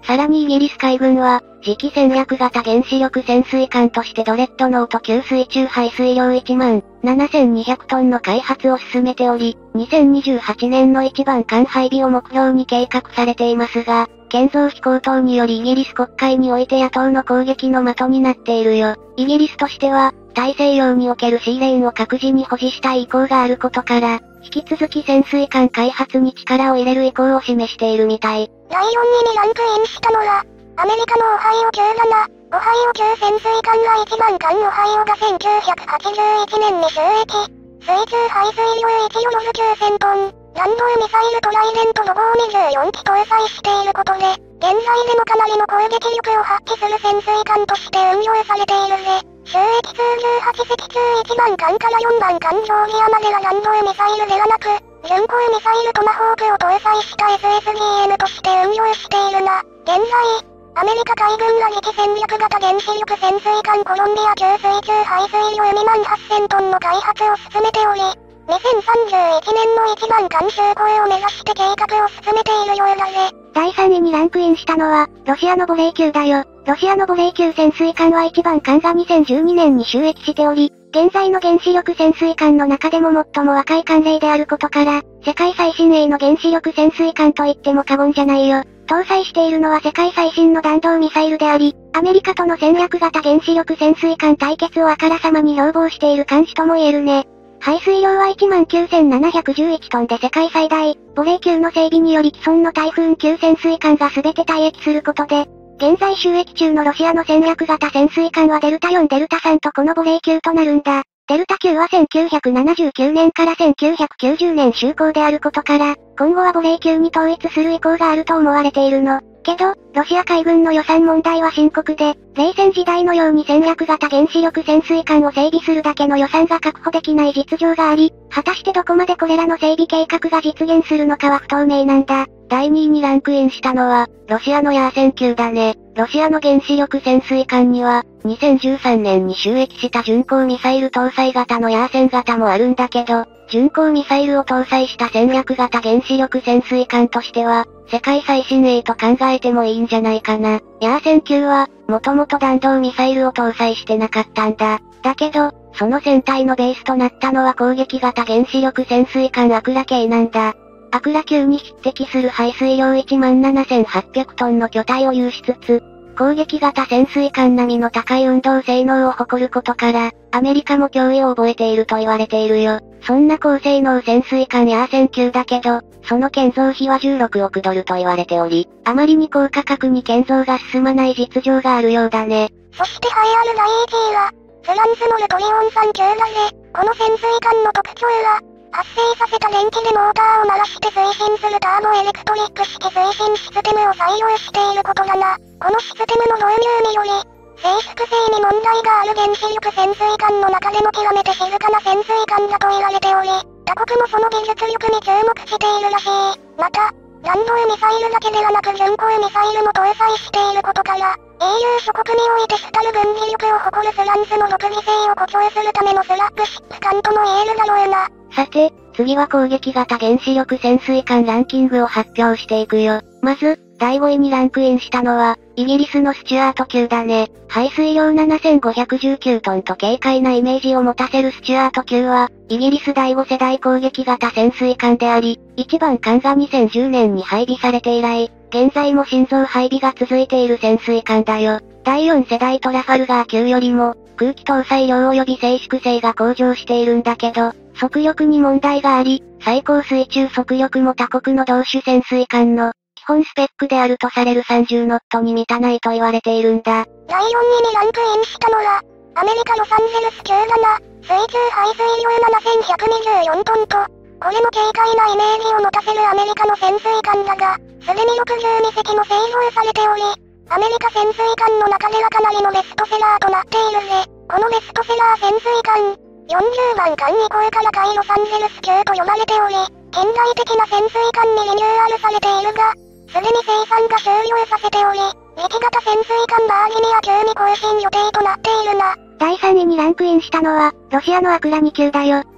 さらにイギリス海軍は、次期戦略型原子力潜水艦としてドレッドノート級水中排水量いちまんななせんにひゃくトンの開発を進めており、にせんにじゅうはちねんの一番艦配備を目標に計画されていますが、建造費高騰によりイギリス国会において野党の攻撃の的になっているよ。イギリスとしては、大西洋におけるシーレーンを各自に保持したい意向があることから、引き続き潜水艦開発に力を入れる意向を示しているみたい。 だいよんいにランクインしたのは、アメリカのオハイオ級だな。オハイオ級潜水艦が一番艦オハイオがせんきゅうひゃくはちじゅういちねんに収益。水中排水量いちヨロズきゅうせんトン。弾道ミサイルトライデントロゴをにじゅうよんき搭載していることで、現在でもかなりの攻撃力を発揮する潜水艦として運用されているぜ。収益数じゅうはち隻中いちばん艦からよんばん艦ジョージアまでは弾道ミサイルではなく、巡航ミサイルトマホークを搭載した エスエスディーエム として運用しているな。現在、アメリカ海軍が次期戦略型原子力潜水艦コロンビア級水中排水量にまんはっせんトンの開発を進めており、にせんさんじゅういちねんの一番艦就航を目指して計画を進めているようだぜ。 だいさんいにランクインしたのは、ロシアのボレー級だよ。ロシアのボレー級潜水艦は一番艦がにせんじゅうにねんに収益しており、現在の原子力潜水艦の中でも最も若い艦齢であることから、世界最新鋭の原子力潜水艦と言っても過言じゃないよ。搭載しているのは世界最新の弾道ミサイルであり、アメリカとの戦略型原子力潜水艦対決をあからさまに標榜している艦種とも言えるね。排水量は いちまんきゅうせんななひゃくじゅういちトンで世界最大。ボレー級の整備により既存の台風級潜水艦が全て退役することで、現在収益中のロシアの戦略型潜水艦はデルタよん、デルタさんとこのボレー級となるんだ。デルタ級はせんきゅうひゃくななじゅうきゅうねんからせんきゅうひゃくきゅうじゅうねん就航であることから、今後はボレー級に統一する意向があると思われているの。けど、ロシア海軍の予算問題は深刻で、冷戦時代のように戦略型原子力潜水艦を整備するだけの予算が確保できない実情があり、果たしてどこまでこれらの整備計画が実現するのかは不透明なんだ。 だいにいにランクインしたのは、ロシアのヤーセン級だね。ロシアの原子力潜水艦には、にせんじゅうさんねんに収益した巡航ミサイル搭載型のヤーセン型もあるんだけど、巡航ミサイルを搭載した戦略型原子力潜水艦としては、世界最新鋭と考えてもいいんじゃないかな。ヤーセン級は、もともと弾道ミサイルを搭載してなかったんだ。だけど、その船体のベースとなったのは攻撃型原子力潜水艦アクラ系なんだ。アクラ級に匹敵する排水量 いちまんななせんはっぴゃくトンの巨体を有しつつ、攻撃型潜水艦並みの高い運動性能を誇ることから、アメリカも脅威を覚えていると言われているよ。そんな高性能潜水艦ヤーセン級だけど、その建造費はじゅうろくおくドルと言われており、あまりに高価格に建造が進まない実情があるようだね。 そして栄えあるだいいちいは、フランスのルトリオンさん級だぜ。この潜水艦の特徴は、発生させた電気でモーターを回して推進するターボエレクトリック式推進システムを採用していることだな。このシステムの導入により、静粛性に問題がある原子力潜水艦の中でも極めて静かな潜水艦だと言われており、他国もその技術力に注目しているらしい。また、弾道ミサイルだけではなく巡航ミサイルも搭載していることから、エーユー 諸国において主たる軍事力を誇るフランスの独自性を誇張するためのスラッグシップ艦とも言えるだろうな。 さて、次は攻撃型原子力潜水艦ランキングを発表していくよ。まず、だいごいにランクインしたのは、イギリスのスチュアート級だね。排水量ななせんごひゃくじゅうきゅうトンと軽快なイメージを持たせるスチュアート級は、イギリスだいご世代攻撃型潜水艦であり、一番艦がにせんじゅうねんに配備されて以来、現在も心臓配備が続いている潜水艦だよ。だいよん世代トラファルガー級よりも、空気搭載量及び静粛性が向上しているんだけど、速力に問題があり、最高水中速力も他国の同種潜水艦の基本スペックであるとされるさんじゅうノットに満たないと言われているんだ。 だいよんいにランクインしたのは、アメリカロサンゼルス級だな。水中排水量ななせんひゃくにじゅうよんトンと、これも軽快なイメージを持たせるアメリカの潜水艦だが、すでにろくじゅうに隻も製造されており、アメリカ潜水艦の中ではかなりのベストセラーとなっているぜ。このベストセラー潜水艦、よんじゅうばん艦以降から海ロサンゼルス級と呼ばれており、近代的な潜水艦にリニューアルされているが、すでに生産が終了させており、いち型潜水艦バージニア級に更新予定となっているな。 だいさんいにランクインしたのは、ロシアのアクラニ級だよ。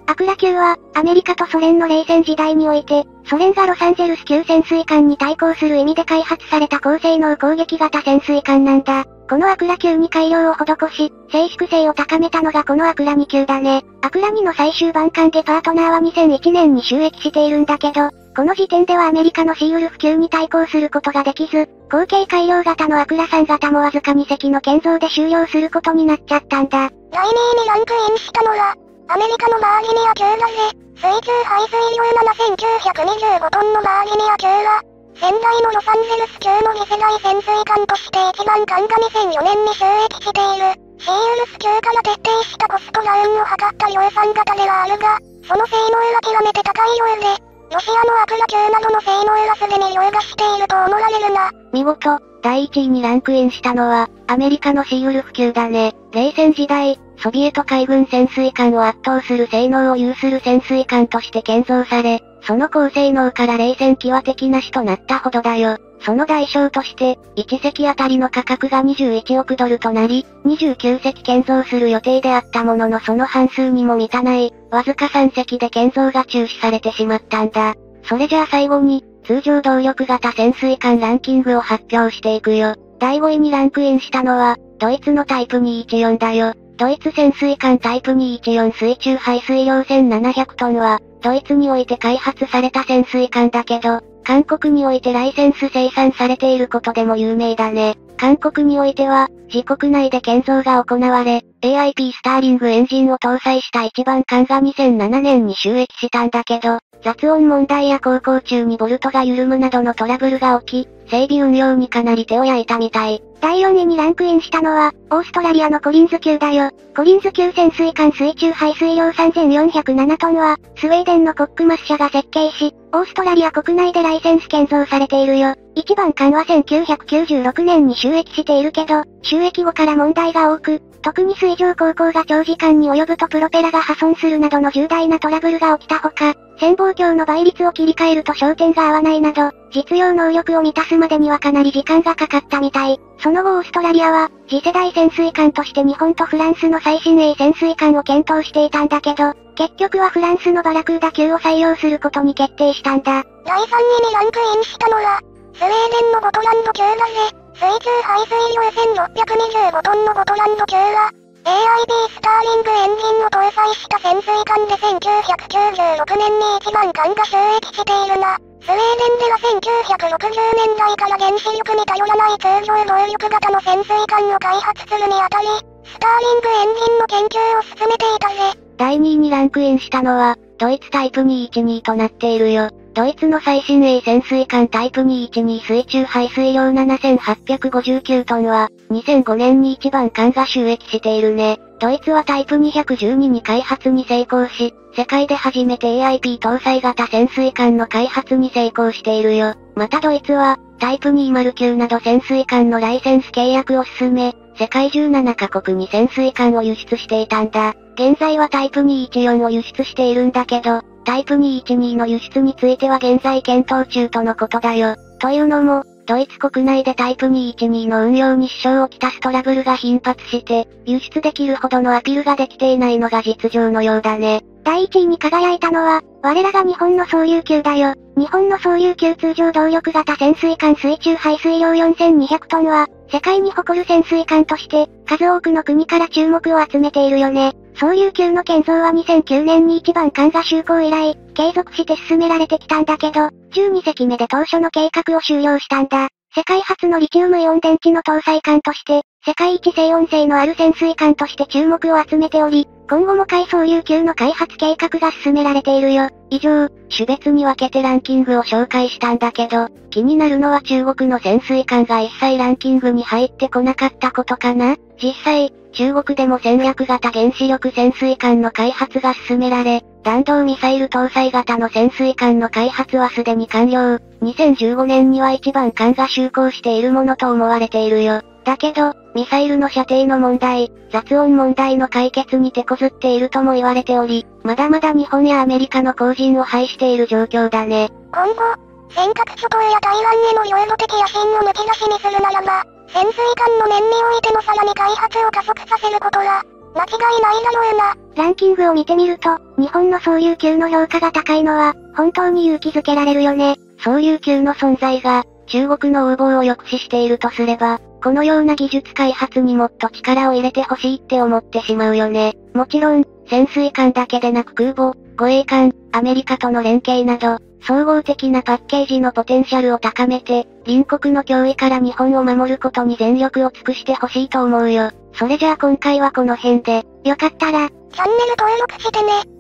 アクラ級は、アメリカとソ連の冷戦時代において、ソ連がロサンゼルス級潜水艦に対抗する意味で開発された高性能攻撃型潜水艦なんだ。このアクラ級に改良を施し、静粛性を高めたのがこのアクラに級だね。アクラにの最終版艦ゲパートナーはにせんいちねんに就役しているんだけど、この時点ではアメリカのシーウルフ級に対抗することができず、後継改良型のアクラさん型もわずかに隻の建造で終了することになっちゃったんだ。 だいにいにランクインしたのは、アメリカのバージニア級だぜ。水中排水量ななせんきゅうひゃくにじゅうごトンのバージニア級は、先代のロサンゼルス級の次世代潜水艦として一番艦がにせんよねんに就役している。シーウルフ級から徹底したコストダウンを図った量産型ではあるが、その性能は極めて高いようで、ロシアのアクラ級などの性能はすでに凌駕していると思われるな。 見事、だいいちいにランクインしたのは、アメリカのシーウルフ級だね。冷戦時代、ソビエト海軍潜水艦を圧倒する性能を有する潜水艦として建造され、その高性能から冷戦期は敵なしとなったほどだよ。その代償として、いち隻あたりの価格がにじゅういちおくドルとなり、にじゅうきゅう隻建造する予定であったもののその半数にも満たない、わずかさん隻で建造が中止されてしまったんだ。それじゃあ最後に、通常動力型潜水艦ランキングを発表していくよ。だいごいにランクインしたのは、ドイツのタイプにひゃくじゅうよんだよ。ドイツ潜水艦タイプにひゃくじゅうよん水中排水量せんななひゃくトンは、ドイツにおいて開発された潜水艦だけど、韓国においてライセンス生産されていることでも有名だね。韓国においては、自国内で建造が行われ、エーアイピー スターリングエンジンを搭載した一番艦がにせんななねんに就役したんだけど、雑音問題や航行中にボルトが緩むなどのトラブルが起き、整備運用にかなり手を焼いたみたい。 だいよんいにランクインしたのは、オーストラリアのコリンズ級だよ。コリンズ級潜水艦水中排水量さんぜんよんひゃくななトンは、スウェーデンのコックマス社が設計し、オーストラリア国内でライセンス建造されているよ。一番艦はせんきゅうひゃくきゅうじゅうろくねんに就役しているけど、就役後から問題が多く、特に水上航行が長時間に及ぶとプロペラが破損するなどの重大なトラブルが起きたほか、潜望鏡の倍率を切り替えると焦点が合わないなど、実用能力を満たすまでにはかなり時間がかかったみたい。その後オーストラリアは、次世代潜水艦として日本とフランスの最新鋭潜水艦を検討していたんだけど、結局はフランスのバラクーダ級を採用することに決定したんだ。 だいさんいにランクインしたのは、スウェーデンのゴトランド級だぜ。水中排水量せんろっぴゃくにじゅうごトンのゴトランド級は、エーアイピー スターリングエンジンを搭載した潜水艦でせんきゅうひゃくきゅうじゅうろくねんに一番艦が就役しているな。スウェーデンではせんきゅうひゃくろくじゅうねんだいから原子力に頼らない通常動力型の潜水艦を開発するにあたり、スターリングエンジンの研究を進めていたぜ。 だいにいにランクインしたのは、ドイツタイプにひゃくじゅうにとなっているよ。ドイツの最新鋭潜水艦タイプにひゃくじゅうに水中排水量ななせんはっぴゃくごじゅうきゅうトンは、にせんごねんに一番艦が就役しているね。ドイツはタイプにひゃくじゅうにに開発に成功し、世界で初めて エーアイピー 搭載型潜水艦の開発に成功しているよ。またドイツは、タイプにひゃくきゅうなど潜水艦のライセンス契約を進め、世界じゅうななカ国に潜水艦を輸出していたんだ。現在はタイプにひゃくじゅうよんを輸出しているんだけど、タイプにひゃくじゅうにの輸出については現在検討中とのことだよ。というのも、ドイツ国内でタイプにひゃくじゅうにの運用に支障をきたすトラブルが頻発して、輸出できるほどのアピールができていないのが実情のようだね。 だいいちいに輝いたのは、我らが日本の総流級だよ。日本の総流級通常動力型潜水艦水中排水量よんせんにひゃくトンは、世界に誇る潜水艦として、数多くの国から注目を集めているよね。総流級の建造はにせんきゅうねんに一番艦が就航以来、継続して進められてきたんだけど、じゅうに隻目で当初の計画を終了したんだ。世界初のリチウムイオン電池の搭載艦として、世界一静音性のある潜水艦として注目を集めており、今後も海総流級の開発計画が進められているよ。 以上、種別に分けてランキングを紹介したんだけど、気になるのは中国の潜水艦が一切ランキングに入ってこなかったことかな。実際、中国でも戦略型原子力潜水艦の開発が進められ、弾道ミサイル搭載型の潜水艦の開発はすでに完了。にせんじゅうごねんには一番艦が就航しているものと思われているよ。だけど、ミサイルの射程の問題、雑音問題の解決に手こずっているとも言われており、まだまだ日本やアメリカの後陣を排している状況だね。 今後、尖閣諸島や台湾への領土的野心をむき出しにするならば、潜水艦の面においてのさらに開発を加速させることが、 間違いないだろうな。 ランキングを見てみると、日本の総流級の評価が高いのは、本当に勇気づけられるよね。 総流級の存在が、中国の横暴を抑止しているとすれば、このような技術開発にもっと力を入れてほしいって思ってしまうよね。もちろん、潜水艦だけでなく空母、護衛艦、アメリカとの連携など、総合的なパッケージのポテンシャルを高めて、隣国の脅威から日本を守ることに全力を尽くしてほしいと思うよ。それじゃあ今回はこの辺で、 よかったら、 チャンネル登録してね。